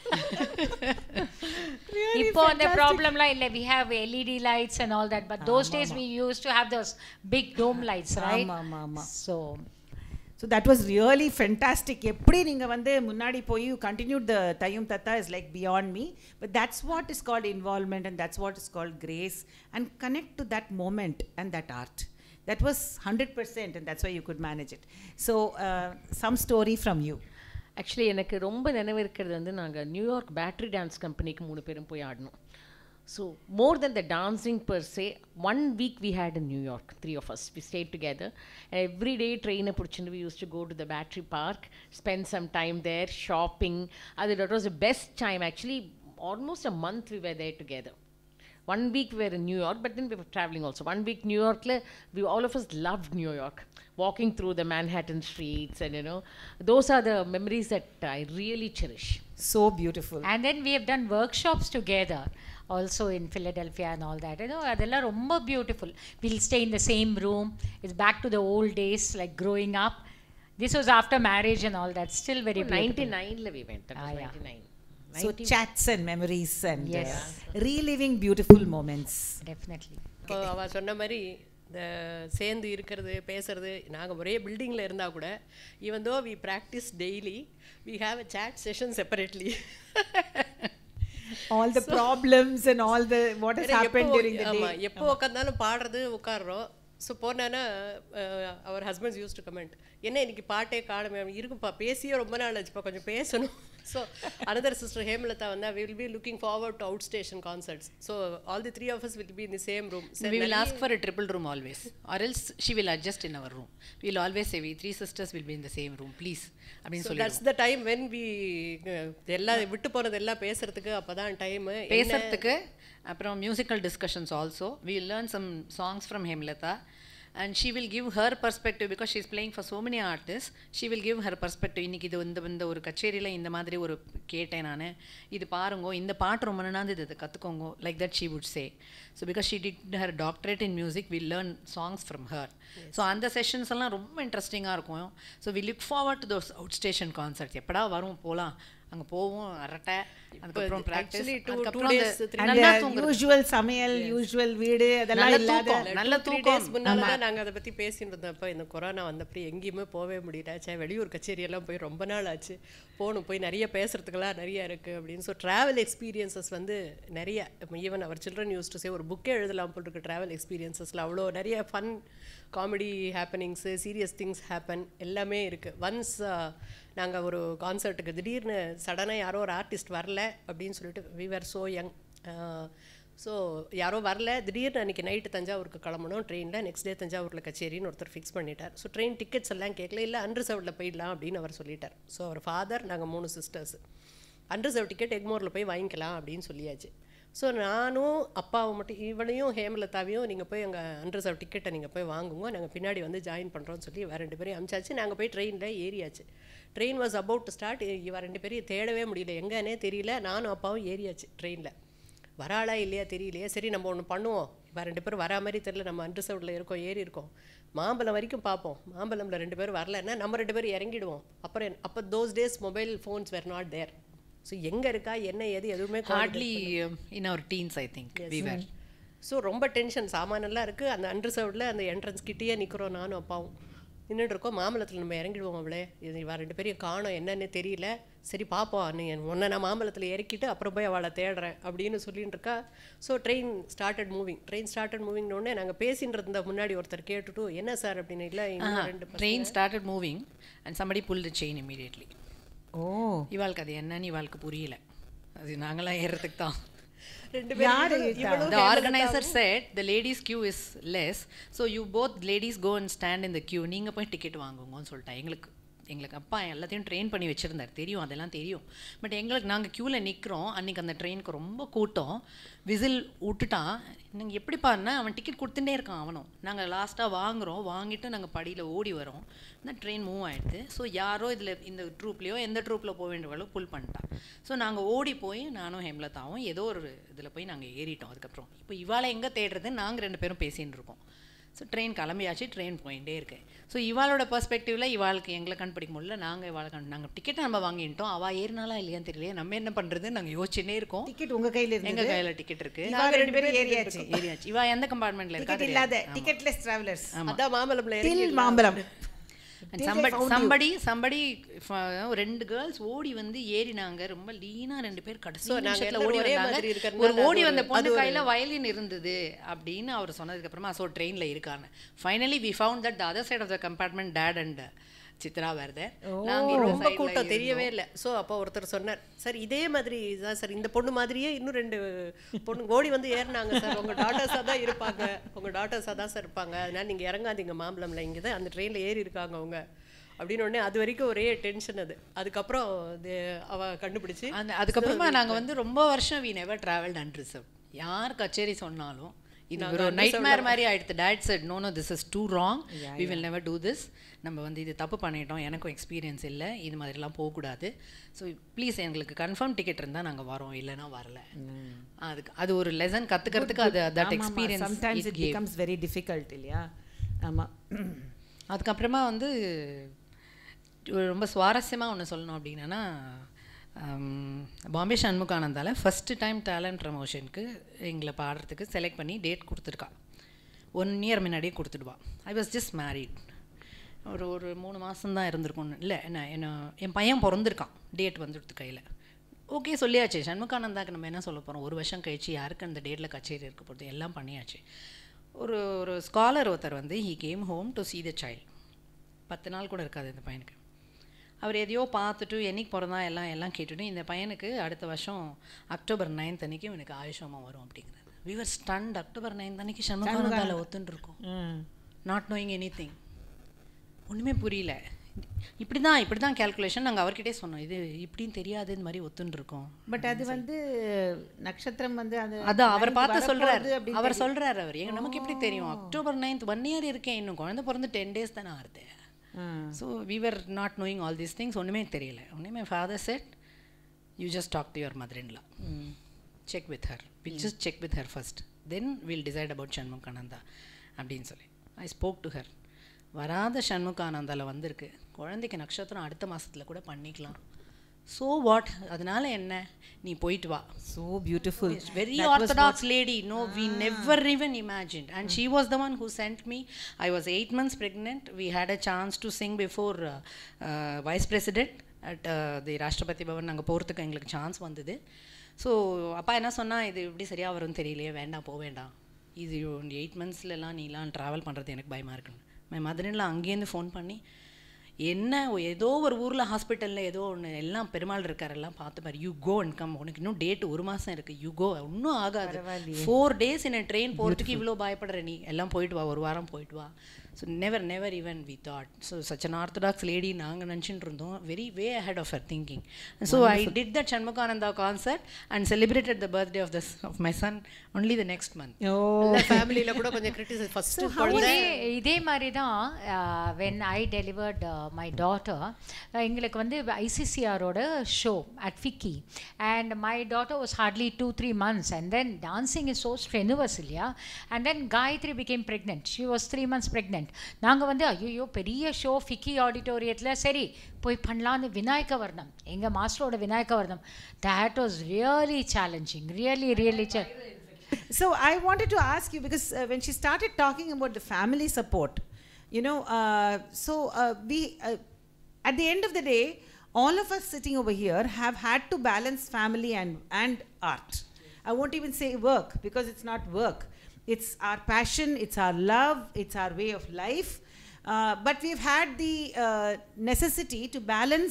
[SPEAKER 4] இப்போ அந்த ப்ராப்ளம்லாம் இல்லை, we have LED lights and all that, but those days we used to have those big dome lights, right?
[SPEAKER 2] So that was really fantastic. எப்படி நீங்க வந்து முன்னாடி போய் you continued the Tayyum Tata is like beyond me, but that's what is called involvement, and that's what is called grace, and connect to that moment and that art. That was 100%, and that's why you could manage it. So some story from you.
[SPEAKER 7] Actually எனக்கு ரொம்ப நினைவு இருக்கிறது வந்து நாங்கள் New York battery dance கம்பெனிக்கு 3 பேரும் போய் ஆடணும். So more than the dancing per se, 1 week we had in New York, 3 of us. We stayed together. And every day train opportunity, we used to go to the Battery Park, spend some time there, shopping. That was the best time. Actually, almost a month we were there together. 1 week we were in New York, but then we were traveling also. 1 week New York, all of us loved New York. Walking through the Manhattan streets, and those are the memories that I really cherish.
[SPEAKER 2] So beautiful.
[SPEAKER 4] And then we have done workshops together also in Philadelphia and all that. Adella romba beautiful. We'll stay in the same room. It's back to the old days, like growing up. This was after marriage and all that. Still very beautiful.
[SPEAKER 7] 99 we went. That was 99.
[SPEAKER 2] So chats and memories and
[SPEAKER 4] yes.
[SPEAKER 2] Reliving beautiful moments.
[SPEAKER 4] Definitely.
[SPEAKER 8] இப்போ அவள் சொன்ன மாதிரி இந்த சேர்ந்து இருக்கிறது பேசுறது, நாங்கள் ஒரே பில்டிங்கில் இருந்தால் கூட, even though we practice daily, we have a chat session separately.
[SPEAKER 2] All the problems and all the what has happened during the day.
[SPEAKER 8] எப்போ உட்காந்தாலும் பாடுறது உட்காடுறோம். ஸோ போனான்னா அவர் ஹஸ்பண்ட்ஸ் யூஸ் டு கமெண்ட், என்ன இன்னைக்கு பாட்டே காணுமே இருக்குப்பா, பேசியே ரொம்ப நாள் ஆச்சுப்பா, கொஞ்சம் பேசணும். So another sister Hemlata vanda, we will be looking forward to outstation concerts. So all the 3 of us will be in the same room.
[SPEAKER 9] So we will ask for a triple room always, or else she will adjust in our room. We will always say we 3 sisters will be in the same room, please.
[SPEAKER 8] So that's the time when we எல்லாம் விட்டு போறது எல்லாம் பேசுறதுக்கு அப்பதான் time
[SPEAKER 9] பேசுறதுக்கு. அப்புறம் musical discussions also. We will learn some songs from Hemlata, and she will give her perspective, because she is playing for so many artists. She will give her perspective. இன்னைக்கு இது இந்த ஒரு கச்சேரியில் இந்த மாதிரி ஒரு கேட்டேன் நான், இது பாருங்க, இந்த பாட்டு ரொம்ப நாள் இது கற்றுக்கோங்க, like that she would say. So because she did her doctorate in music, we learn songs from her. Yes. So அந்த செஷன்ஸ் எல்லாம் ரொம்ப இன்ட்ரெஸ்டிங்காக இருக்கும். So we look forward to those outstation concerts. எப்படா வரும் போகலாம், அங்கே போவோம் அரட்டை, அதுக்கப்புறம் ப்ராக்டிஸ்,
[SPEAKER 2] யூசுவல் சமையல், யூசுவல் வீடு, அதெல்லாம் இல்லாத
[SPEAKER 8] நல்ல தூக்கம். முன்னால தான் நாங்கள் அதை பற்றி பேசிட்டு இருந்தப்போ, இந்த கொரோனா வந்தப்படி எங்கேயுமே போகவே முடியல. வெளியூர் கச்சேரியெல்லாம் போய் ரொம்ப நாள் ஆச்சு, போய் நிறைய பேசுறதுக்கெல்லாம் நிறைய இருக்குது அப்படின்னு. ஸோ ட்ராவல் எக்ஸ்பீரியன்சஸ் வந்து நிறைய, even our children used to say ஒரு புக்கே எழுதலாம் போல் இருக்கு. ட்ராவல் எக்ஸ்பீரியன்சஸில் அவ்வளோ நிறைய fun, comedy happenings, serious things happen எல்லாமே இருக்குது. ஒன்ஸ் நாங்கள் ஒரு கான்சர்ட்டுக்கு திடீர்னு சடனாக யாரோ ஒரு ஆர்டிஸ்ட் வரல அப்படின்னு சொல்லிட்டு, we were so young. So யாரோ வரல, திடீர்னு அன்றைக்கி நைட்டு தஞ்சாவூருக்கு கிளம்பணும் ட்ரெயினில், நெக்ஸ்ட் டே தஞ்சாவூரில் கச்சேரின்னு ஒருத்தர் ஃபிக்ஸ் பண்ணிட்டார். ஸோ ட்ரெயின் டிக்கெட்ஸ் எல்லாம் கேட்கல, இல்லை அன்ரிசர்வ்டில் போயிடலாம் அப்படின்னு அவர் சொல்லிட்டார். ஸோ அவர் ஃபாதர், நாங்கள் 3 சிஸ்டர்ஸ், அன்ரிசர்வ் டிக்கெட் எக்மோரில் போய் வாங்கிக்கலாம் அப்படின்னு சொல்லியாச்சு. ஸோ நானும் அப்பாவும் மட்டும், இவளையும் ஹேமலதாவையும் நீங்கள் போய் அங்கே அன்ரிசர்வ் டிக்கெட்டை நீங்கள் போய் வாங்குங்க, நாங்கள் பின்னாடி வந்து ஜாயின் பண்ணுறோன்னு சொல்லி வேறு 2 பேரையும் அமிச்சாச்சு. நாங்கள் போய் ட்ரெயினில் ஏறியாச்சு. Train was about to start. இவ 2 பேரையும் தேடவே முடியல, எங்கன்னே தெரியல. நானும் அப்பாவும் ஏறியாச்சு ட்ரெயினில். வராளா இல்லையா தெரியலையே. சரி நம்ம ஒன்று பண்ணுவோம், இவ வேறு 2 பேரும் வரா மாதிரி தெரியல, நம்ம அன்ரிசர்வ்டில் இருக்கோம், ஏறி இருக்கோம், மாம்பழம் வரைக்கும் பார்ப்போம். மாம்பழம்ல 2 பேரும் வரலன்னா நம்ம 2 பேரும் இறங்கிடுவோம். அப்போ those days mobile phones were not there. So எங்கே இருக்கா என்ன ஏது எதுவுமே
[SPEAKER 9] hardly in our teens I think we were.
[SPEAKER 8] So ரொம்ப டென்ஷன், சாமானெல்லாம் இருக்குது. அந்த அன்ரிசர்வ்டில் அந்த என்ட்ரன்ஸ் கிட்டேயே நிற்கிறோம், நானும் அப்பாவும் நின்றுட்டு இருக்கோம். மாம்பழத்தில் நம்ம இறங்கிடுவோம், அவளே இது வேறு 2 பேரையும் காணோம், என்னன்னு தெரியல, சரி பார்ப்போம், ஒன்றை நான் மாம்பழத்தில் இறக்கிட்டு அப்புறம் போய் அவளை தேடுறேன் அப்படின்னு சொல்லிட்டு இருக்கா. ஸோ ட்ரெயின் ஸ்டார்டட் மூவிங்னோடனே நாங்கள் பேசின்னு இருந்த முன்னாடி ஒருத்தர் கேட்டுட்டு என்ன சார் அப்படின்னு, இல்லை இன்னும் 2
[SPEAKER 9] train started moving and somebody pulled the chain immediately. இவாளுக்கு அது என்னன்னு இவாளுக்கு புரியல, அது நாங்களாம் ஏறுறதுக்கு தான். The organizer said the ladies queue is less, so you both ladies go and stand in the queue. நீங்க போய் டிக்கெட் வாங்குங்கன்னு சொல்லிட்டேன். எங்களுக்கு அப்பா எல்லாத்தையும் ட்ரெயின் பண்ணி வச்சுருந்தார், தெரியும், அதெல்லாம் தெரியும். பட் எங்களுக்கு நாங்கள் க்யூவில் நிற்கிறோம். அன்றைக்கி அந்த ட்ரெயினுக்கு ரொம்ப கூட்டம். விசில் விட்டுட்டான். நீங்கள் எப்படி பாருன்னா அவன் டிக்கெட் கொடுத்துட்டே இருக்கான் அவனும். நாங்கள் லாஸ்ட்டாக வாங்கிட்டு நாங்கள் படியில் ஓடி வரோம். இந்த ட்ரெயின் மூவ் ஆகிடுது. ஸோ யாரோ இதில் இந்த ட்ரூப்லேயோ எந்த ட்ரூப்பில் போக வேண்டியவளோ புல் பண்ணிட்டான். ஸோ நாங்கள் ஓடி போய் நானும் ஹேம்லதாவும் ஏதோ ஒரு இதில் போய் நாங்கள் ஏறிட்டோம். அதுக்கப்புறம் இப்போ இவாளை எங்கே தேடுறது, நாங்கள் 2 பேரும் பேசின்னு இருக்கோம். ஸோ ட்ரெயின் கிளம்பியாச்சு, ட்ரெயின் போயிட்டே இருக்கேன். ஸோ இவாளோட பெர்ஸ்பெக்டிவில் இவாளுக்கு எங்களை கண்டுபிடிக்க முடியல, நாங்கள் இவாளை நாங்கள் டிக்கெட்டை நம்ம வாங்கிட்டோம். அவள் ஏறினாலா இல்லையான்னு தெரியல, நம்ம என்ன பண்ணுறது நாங்கள் யோசிச்சுட்டே இருக்கோம்.
[SPEAKER 2] டிக்கெட் உங்கள் கையில் இருக்கு,
[SPEAKER 9] எங்கள் கையில் டிக்கெட் இருக்குது,
[SPEAKER 2] நாங்கள் 2 பேரும் ஏறியாச்சு.
[SPEAKER 9] இவா எந்த கம்பார்ட்மெண்ட்டில் இருக்கா
[SPEAKER 2] இல்லாத டிக்கெட்லெஸ் டிராவலர்ஸ்.
[SPEAKER 8] அதான் மாம்பழம்
[SPEAKER 2] மாம்பழம்.
[SPEAKER 9] somebody 2 கேர்ள்ஸ் ஓடி வந்து ஏறினாங்க. ரொம்ப லீனா 2 பேர் கடைசி நிமிஷத்துல ஓடி வந்தாங்க. ஒரு ஓடி வந்த பொண்ணு கையில வயலின் இருந்தது அப்படின்னு அவர் சொன்னதுக்கு அப்புறமா ஸோ ட்ரெயின்ல இருக்கான்னு finally we found that the other side of the compartment dad and Chitra வருது. நாங்கள்
[SPEAKER 8] ரொம்ப கூட்டம் தெரியவே இல்லை. ஸோ அப்போ ஒருத்தர் சொன்னார், சார் இதே மாதிரி தான் சார், இந்த பொண்ணு மாதிரியே இன்னும் 2 பொண்ணு ஓடி வந்து ஏறினாங்க சார், உங்கள் டாட்டர்ஸாக தான் இருப்பாங்க, அதனால நீங்கள் இறங்காதீங்க மாம்பழம்ல, இங்கே தான் அந்த ட்ரெயினில் ஏறி இருக்காங்க அவங்க அப்படின்னு உடனே அது வரைக்கும் ஒரே டென்ஷன். அதுக்கப்புறம் அவள் கண்டுபிடிச்சி
[SPEAKER 9] அதுக்கப்புறமா நாங்கள் வந்து ரொம்ப வருஷம் வி நெவர் ட்ராவல்ட் அன்ரிசர்வ். யார் கச்சேரி சொன்னாலும் இது ஒரு நைட்மேர் மாதிரி ஆயிடுது. Dad said no this is too wrong, we will never do this. நம்ம வந்து இது தப்பு பண்ணிட்டோம், எனக்கும் எக்ஸ்பீரியன்ஸ் இல்லை, இது மாதிரிலாம் போகக்கூடாது. ஸோ ப்ளீஸ் எங்களுக்கு கன்ஃபார்ம் டிக்கெட் இருந்தால் நாங்கள் வரோம், இல்லைன்னா வரல. அது ஒரு லெசன் கற்றுக்கிறதுக்கு அது that experience
[SPEAKER 2] sometimes it becomes very difficult இல்லையா? ஆமாம்.
[SPEAKER 9] அதுக்கப்புறமா வந்து ரொம்ப சுவாரஸ்யமாக ஒன்று சொல்லணும் அப்படின்னா, பாம்பே சண்முகானந்தால ஃபஸ்ட்டு டைம் டேலண்ட் ப்ரமோஷனுக்கு எங்களை பாடுறதுக்கு செலக்ட் பண்ணி டேட் கொடுத்துருக்கா. 1 இயர் முன்னாடியே கொடுத்துடுவா. I was just married. ஒரு 3 மாதம்தான் இருந்திருக்கும். இல்லை என் பையன் பிறந்திருக்கான், டேட் வந்துடுது கையில். ஓகே சொல்லியாச்சு. சண்முகானந்தாக்கு நம்ம என்ன சொல்ல போகிறோம், 1 வருஷம் கழிச்சு யாருக்கு அந்த டேட்டில் கச்சேரி இருக்க போகிறது, எல்லாம் பண்ணியாச்சு. ஒரு ஸ்காலர் ஒருத்தர் வந்து he came home to see the child. 10 நாள் கூட இருக்காது இந்த பையனுக்கு. அவர் எதையோ பார்த்துட்டு என்னைக்கு பிறந்தா எல்லாம் கேட்டுட்டு இந்த பையனுக்கு அடுத்த வருஷம் அக்டோபர் 9 அன்னைக்கு இவனுக்கு ஆயுஷமாக வரும் அப்படிங்கிறது. we were stunned. அக்டோபர் 9 அன்னைக்கு சண்முகானந்தால ஒத்துன்னு இருக்கோம், நாட் நோயிங் எனி திங். ஒன்றுமே புரியல. இப்படி தான் கேல்குலேஷன். நாங்கள் அவர்கிட்டே சொன்னோம், இது இப்படின்னு தெரியாது, இந்த மாதிரி ஒத்துன்னு இருக்கோம்.
[SPEAKER 2] பட் அது வந்து நட்சத்திரம் வந்து
[SPEAKER 9] அதான் அவர் பார்த்து சொல்கிறார். அவர் நமக்கு எப்படி தெரியும், அக்டோபர் 9 1 இயர் இருக்கேன், இன்னும் குழந்தை பிறந்து 10 days தானே ஆகுது. So we were not knowing all these things. ஒன்றுமே தெரியல. my father said, you just talk to your mother-in-law, check with her, we'll just check with her first, then we'll decide about Shanmukananda அப்படின்னு சொல்லி I spoke to her. வராத சண்முகானந்தாவில் வந்திருக்கு, குழந்தைக்கு நட்சத்திரம் அடுத்த மாதத்தில் கூட பண்ணிக்கலாம். ஸோ வாட், அதனால என்ன, நீ போயிட்டு வா.
[SPEAKER 2] So beautiful,
[SPEAKER 9] very orthodox lady. No, we never even imagined. And she was the one who sent me. I was 8 months pregnant. We had a chance to sing before vice president at the Rashtrapati Bhavan. நாங்கள் போகிறதுக்கு எங்களுக்கு chance வந்தது. So அப்பா என்ன சொன்னால், இது எப்படி சரியாக வரும்னு தெரியலையே, வேண்டாம் போக வேண்டாம், இது 8 monthsலாம் நீலாம் ட்ராவல் பண்ணுறது எனக்கு பயமாக இருக்குன்னு மை மதர்லாம் அங்கேருந்து ஃபோன் பண்ணி, என்ன ஏதோ ஒரு ஊரில் ஹாஸ்பிட்டலில் ஏதோ ஒன்று எல்லாம் பெருமாள் இருக்கார், எல்லாம் பார்த்து பாரு, யூ கோ அண்ட் கம், உனக்கு இன்னும் டேட் 1 மாதம் இருக்குது, யூ கோ, ஒன்றும் ஆகாது, 4 days in a train போகிறதுக்கு இவ்வளோ பயப்படுற நீ, எல்லாம் போயிட்டு வா, 1 வாரம் போயிட்டு வா. So never even we thought. So such an orthodox lady நாங்கள் நினச்சிட்டு இருந்தோம், very way ahead of her thinking. And so I did that Shanmukananda concert and celebrated the birthday of my son only the next month.
[SPEAKER 8] ஃபேமிலியில் கூட கொஞ்சம் criticise first
[SPEAKER 4] இதே மாதிரி தான் when I delivered my daughter, எங்களுக்கு வந்து ஐசிசிஆரோட show at FICCI, and my daughter was hardly 2-3 months, and then dancing is so strenuous இல்லையா, and then Gayatri became pregnant. She was 3 months pregnant. நாங்கள் வந்து ஐயோ பெரிய ஷோ ஃபிக்கி ஆடிட்டோரியத்தில் சரி போய் பண்ணலான்னு விநாயகவர்ணம், எங்கள் மாஸ்டரோட விநாயகவர்ணம், that was really challenging, really
[SPEAKER 2] So I wanted to ask you, because when she started talking about the family support, you know, we at the end of the day, all of us sitting over here have had to balance family and art. I won't even say work, because it's not work. It's our passion, it's our love, it's our way of life. But we've had the necessity to balance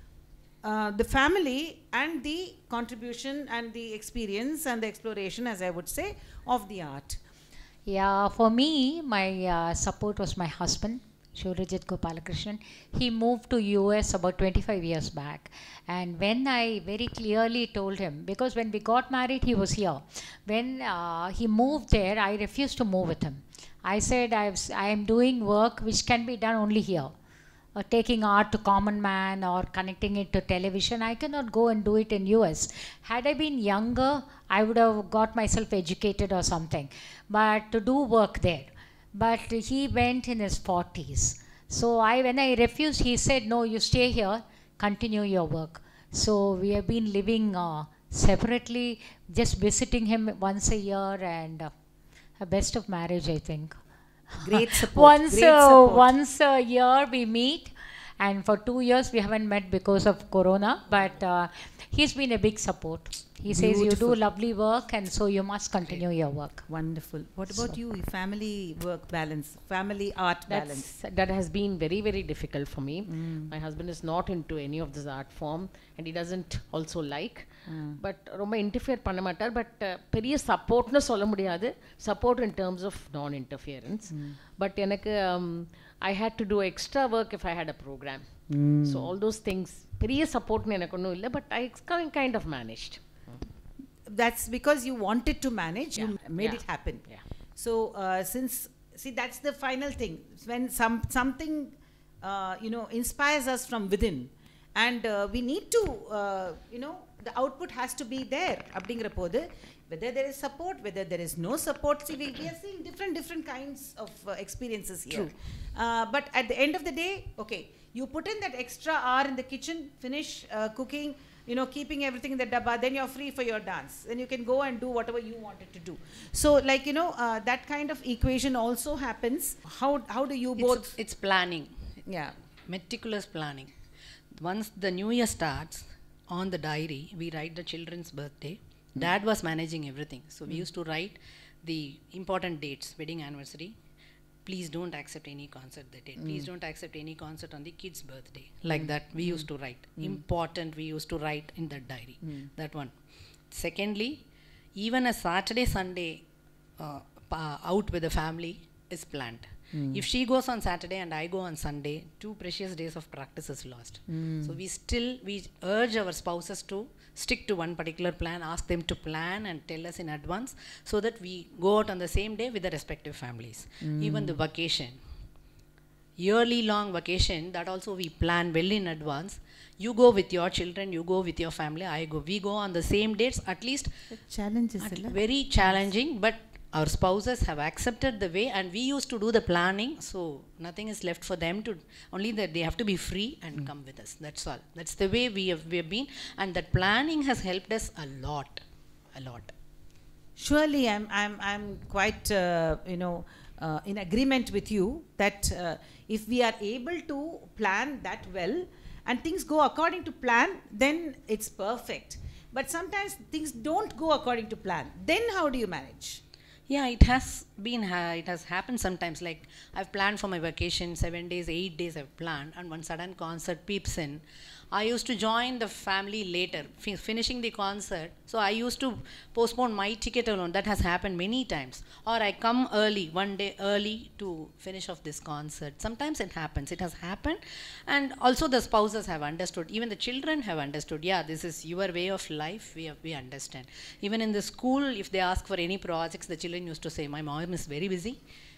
[SPEAKER 2] the family and the contribution and the experience and the exploration, as I would say, of the art.
[SPEAKER 4] Yeah, for me, my support was my husband, Shurajit Gopalakrishnan. He moved to US about 25 years back. And when I very clearly told him, because when we got married, he was here. When he moved there, I refused to move with him. I said, I am doing work which can be done only here. Taking art to common man or connecting it to television, I cannot go and do it in US. Had I been younger, I would have got myself educated or something, but to do work there. But he went in his 40s. So when I refused, he said, no, you stay here, continue your work. So we have been living separately, just visiting him once a year, and a best of marriage, I think.
[SPEAKER 2] Great support.
[SPEAKER 4] Once a year we meet, and for 2 years we haven't met because of corona, but he's been a big support. He says you do lovely work, and so you must continue your work.
[SPEAKER 2] Wonderful. What about you? Family work balance, family art balance.
[SPEAKER 7] That has been very, very difficult for me. My husband is not into any of this art form, and he doesn't also like. But ரொம்ப interfere பண்ண மாட்டார். But பெரிய சப்போர்ட்னு சொல்ல முடியாது. Support in terms of non-interference. But எனக்கு I had to do extra work if I had a program. So all those things, பெரிய சப்போர்ட்னு எனக்கு ஒன்றும் இல்லை. But I kind of managed.
[SPEAKER 2] That's because you wanted to manage, you made it happen. So that's the final thing. When something inspires us from within, and we need to the output has to be there. அப்படிங்கிற போது, whether there is support, whether there is no support, see, we are seeing different kinds of experiences here. But at the end of the day, okay, you put in that extra hour in the kitchen, finish cooking, keeping everything in the dabba, then you're free for your dance. Then you can go and do whatever you wanted to do. So that kind of equation also happens. How do you both?
[SPEAKER 9] It's planning.
[SPEAKER 2] Yeah.
[SPEAKER 9] Meticulous planning. Once the new year starts, on the diary, we write the children's birthday. Dad was managing everything. So we used to write the important dates, wedding anniversary. Please don't accept any concert that date. Please don't accept any concert on the kid's birthday. Like that, we used to write. Important, we used to write in that diary. That one. Secondly, even a Saturday, Sunday out with the family is planned. If she goes on Saturday and I go on Sunday, 2 precious days of practice is lost. So we urge our spouses to stick to one particular plan, ask them to plan and tell us in advance, so that we go out on the same day with the respective families. Even the vacation, yearly long vacation, that also we plan well in advance. You go with your children, you go with your family, I go. We go on the same dates, at least.
[SPEAKER 2] Challenges.
[SPEAKER 9] Very challenging, but our spouses have accepted the way, and we used to do the planning, so nothing is left for them to, only that they have to be free and come with us. That's all. That's the way we have been, and that planning has helped us a lot.
[SPEAKER 2] Surely I'm quite in agreement with you that if we are able to plan that well and things go according to plan, then it's perfect. But sometimes things don't go according to plan. Then how do you manage?
[SPEAKER 9] Yeah, it has happened sometimes. Like, I've planned for my vacation 7 days, 8 days I've planned, and one sudden concert peeps in. I used to join the family later, finishing the concert. So I used to postpone my ticket alone. That has happened many times. Or I come early, one day early, to finish off this concert. Sometimes it happens. It has happened. And also the spouses have understood. Even the children have understood. Yeah, this is your way of life. We understand. Even in the school, if they ask for any projects, the children used to say, my mom is very busy.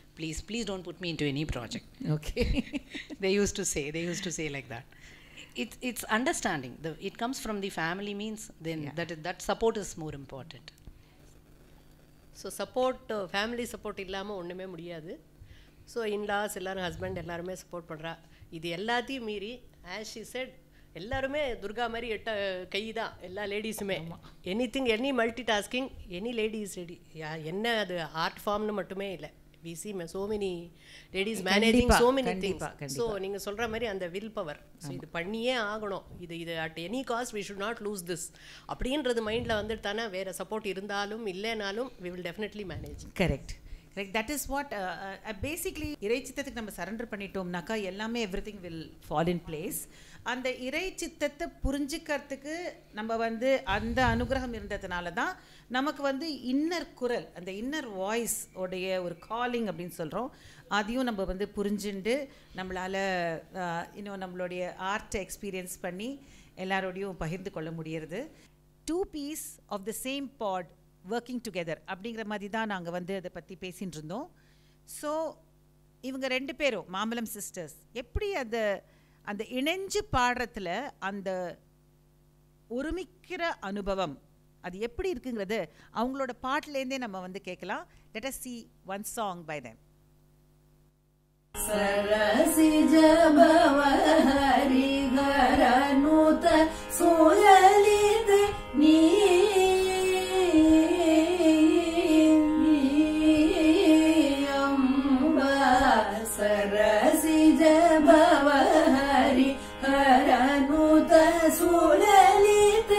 [SPEAKER 9] please don't put me into any project.
[SPEAKER 2] Okay.
[SPEAKER 9] They used to say like that. It's understanding. It comes from the family means then that support is more important.
[SPEAKER 8] So support family support இல்லாமல் ஒன்றுமே முடியாது. So inlaws எல்லோரும் husband எல்லாருமே சப்போர்ட் பண்ணுறா. இது எல்லாத்தையும் மீறி ஆஸ் ஷி செட் எல்லாருமே துர்கா மாதிரி கை தான் எல்லா லேடிஸுமே. Any multi tasking any ladies ready. என்ன அது ஆர்ட் ஃபார்ம்னு மட்டுமே இல்லை. we see so many ladies managing so many things. So நீங்கள் சொல்கிற மாதிரி அந்த வில் பவர், ஸோ இது பண்ணியே ஆகணும், இது at any cost we should not lose this அப்படின்றது மைண்டில் வந்துட்டு தானே வேறு சப்போர்ட் இருந்தாலும் இல்லைனாலும் we will definitely manage.
[SPEAKER 2] Correct. That is what basically இறைச்சித்தத்துக்கு நம்ம சரண்டர் பண்ணிட்டோம்னாக்கா எல்லாமே everything will fall in place. அந்த இறை சித்தத்தை புரிஞ்சுக்கிறதுக்கு நம்ம வந்து அந்த அனுகிரகம் இருந்ததுனால தான் நமக்கு வந்து இன்னர் குரல், அந்த இன்னர் வாய்ஸ் உடைய ஒரு காலிங் அப்படின்னு சொல்கிறோம், அதையும் நம்ம வந்து புரிஞ்சுண்டு நம்மளால் இன்னும் நம்மளுடைய ஆர்ட்டை எக்ஸ்பீரியன்ஸ் பண்ணி எல்லாரோடையும் பகிர்ந்து கொள்ள முடியறது. 2 peas of the same pod working together அப்படிங்கிற மாதிரி தான் நாங்கள் வந்து அதை பற்றி பேசிகிட்டு இருந்தோம். ஸோ இவங்க 2 பேரும் மாம்பழம் சிஸ்டர்ஸ் எப்படி அந்த இணைஞ்சு பாடுறதுல அந்த ஒருமிக்கிற அனுபவம் அது எப்படி இருக்குங்கிறது அவங்களோட பாட்டிலேருந்தே நம்ம வந்து கேட்கலாம். Let us see one song by them.
[SPEAKER 10] सरसिज भवहरि गरनुत सुललित नीयम्बा सरसिज भवहरि गरनुत सुललित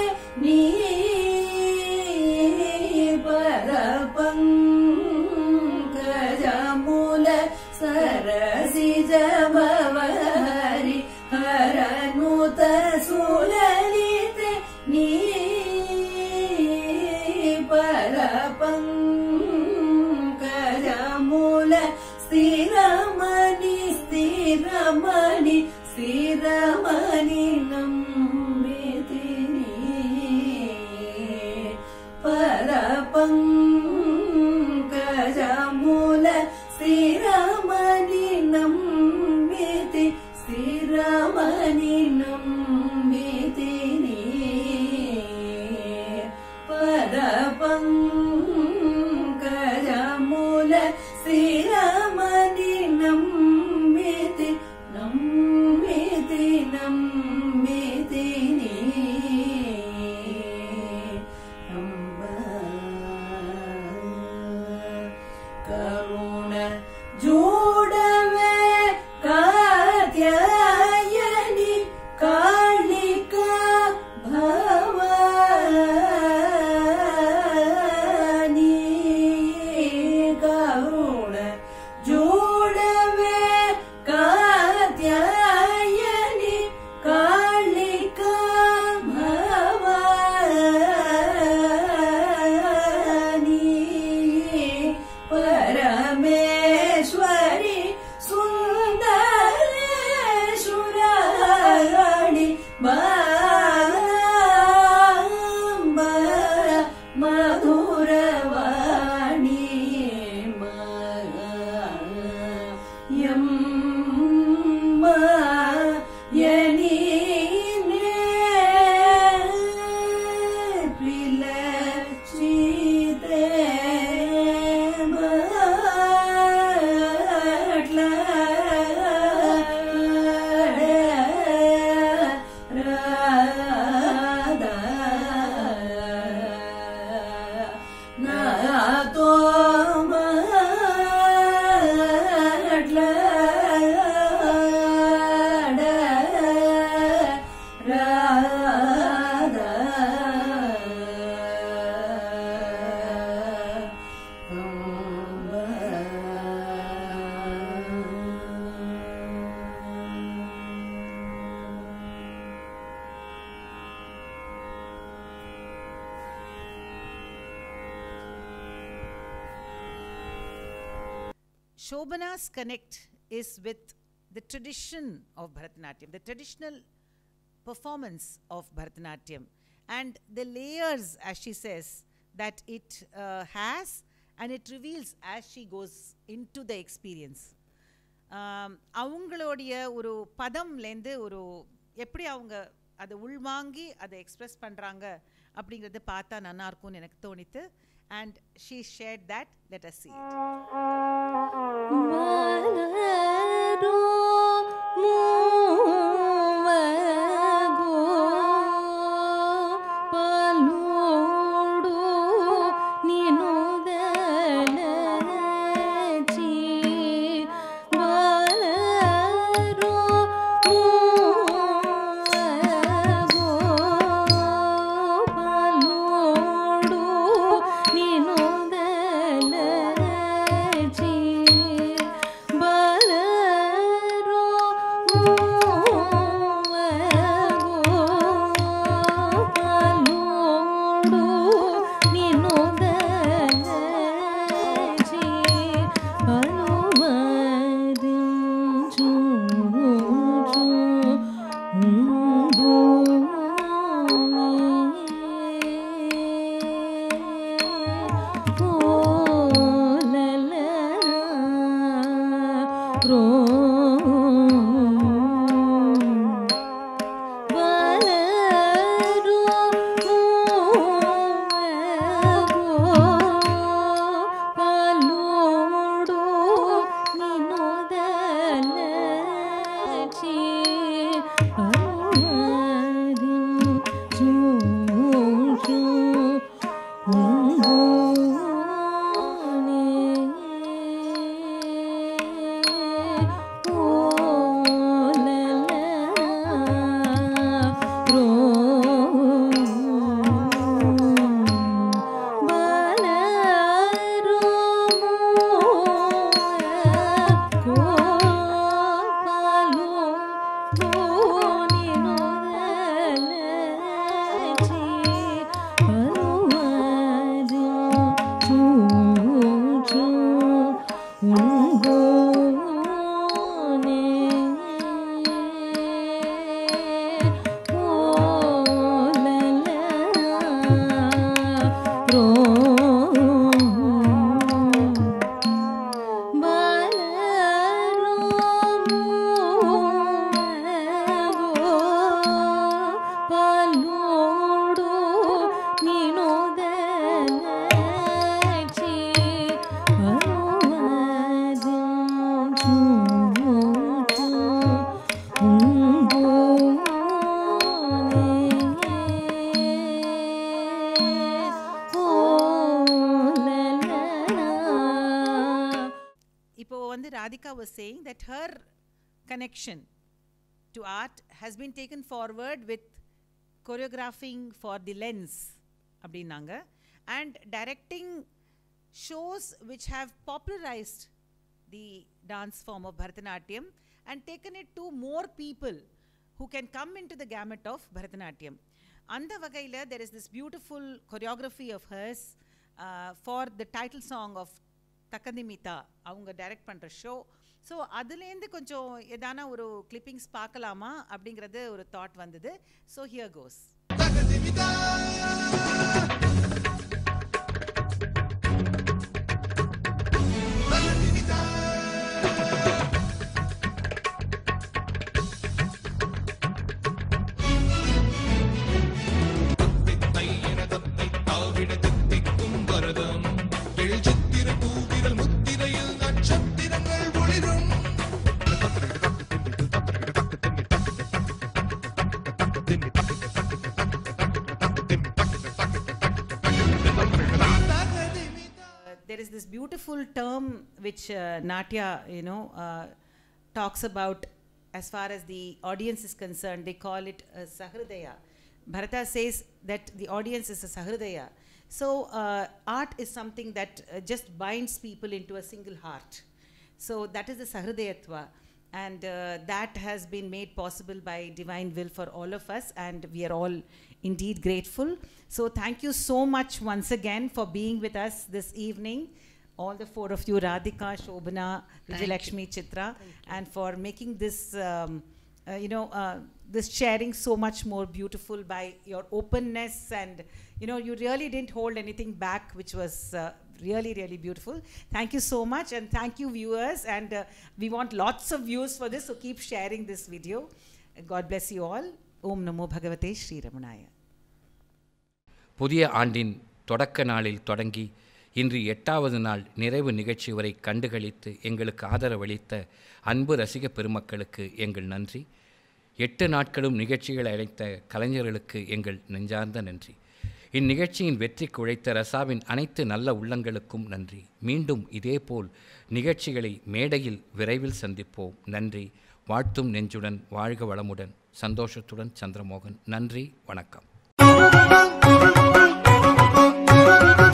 [SPEAKER 10] परपङ्कजमूल सरसिज भवहरि हरनुत सुललित परपङ्कजमूल स्थिरमणि स्थिरमणि स्थिरमणि नम्बितिनि परपङ्कजमूल स्थिरमणि नम्बिति स्थिरमणि नम्बितिनि परपङ्कजमूल स्थिरमणि नम्बिति नम्बिति नम्बितिनि करुण जोडवे कात्यायनि कालिका भवानी करुण जोडवे कात्यायनि कालिका भवानी परमेश्वरि सुन्दरेश्वराणि बाम्बा मधुरवाणी यम्मा यनीने प्रिलक्षिते
[SPEAKER 2] Shobhana's connect is with the tradition of Bharatanatyam, the traditional performance of Bharatanatyam, and the layers, as she says, that it has, and it reveals as she goes into the experience. அவங்களுடைய ஒரு பதம்லேருந்து ஒரு எப்படி அவங்க அதை உள்வாங்கி அதை express பண்ணுறாங்க அப்படிங்கிறத பார்த்தா நல்லா இருக்கும்னு எனக்கு தோணித்து. And she shared that. Let us see it. Radhika was saying that her connection to art has been taken forward with choreographing for the lens அப்படின்னாங்க, and directing shows which have popularized the dance form of Bharatanatyam and taken it to more people who can come into the gamut of Bharatanatyam. அந்த வகையில் there is this beautiful choreography of hers for the title song of தக்கந்திமிதா அவங்க direct பண்ணுற show. So அதுலேருந்து கொஞ்சம் ஏதான ஒரு clippings பார்க்கலாமா அப்படிங்கிறது ஒரு தாட் வந்தது. So here goes. There is this beautiful term which Natya, talks about as far as the audience is concerned. They call it Sahridaya. Bharata says that the audience is a Sahridaya. So art is something that just binds people into a single heart. So that is the Sahridayatva. And that has been made possible by divine will for all of us, and we are all indeed grateful. So thank you so much once again for being with us this evening, all the four of you, Radhika, Shobhana, Vijayalakshmi, Chitra, and for making this this sharing so much more beautiful by your openness, and you really didn't hold anything back, which was Really, really beautiful. Thank you so much, and thank you, viewers. And we want lots of views for this, so keep sharing this video. God bless you all. Om Namo Bhagavate Sri Ramanaya.
[SPEAKER 1] புதிய ஆண்டின் தொடக்க நாளில் தொடங்கி இன்று 8வது நாள் நிறைவு நிகழ்ச்சி வரை கண்டுகளித்து எங்களுக்கு ஆதரவளித்த அன்பு ரசிக பெருமக்களுக்கு எங்கள் நன்றி. 8 நாட்களும் நிகழ்ச்சிகளை அழைத்த கலைஞர்களுக்கு எங்கள் நெஞ்சார்ந்த நன்றி. இந்நிகழ்ச்சியின் வெற்றிக்கு உழைத்த ரசாவின் அனைத்து நல்ல உள்ளங்களுக்கும் நன்றி. மீண்டும் இதேபோல் நிகழ்ச்சிகளை மேடையில் விரைவில் சந்திப்போம். நன்றி. வாழ்த்தும் நெஞ்சுடன், வாழ்க வளமுடன், சந்தோஷத்துடன் சந்திரமோகன். நன்றி, வணக்கம்.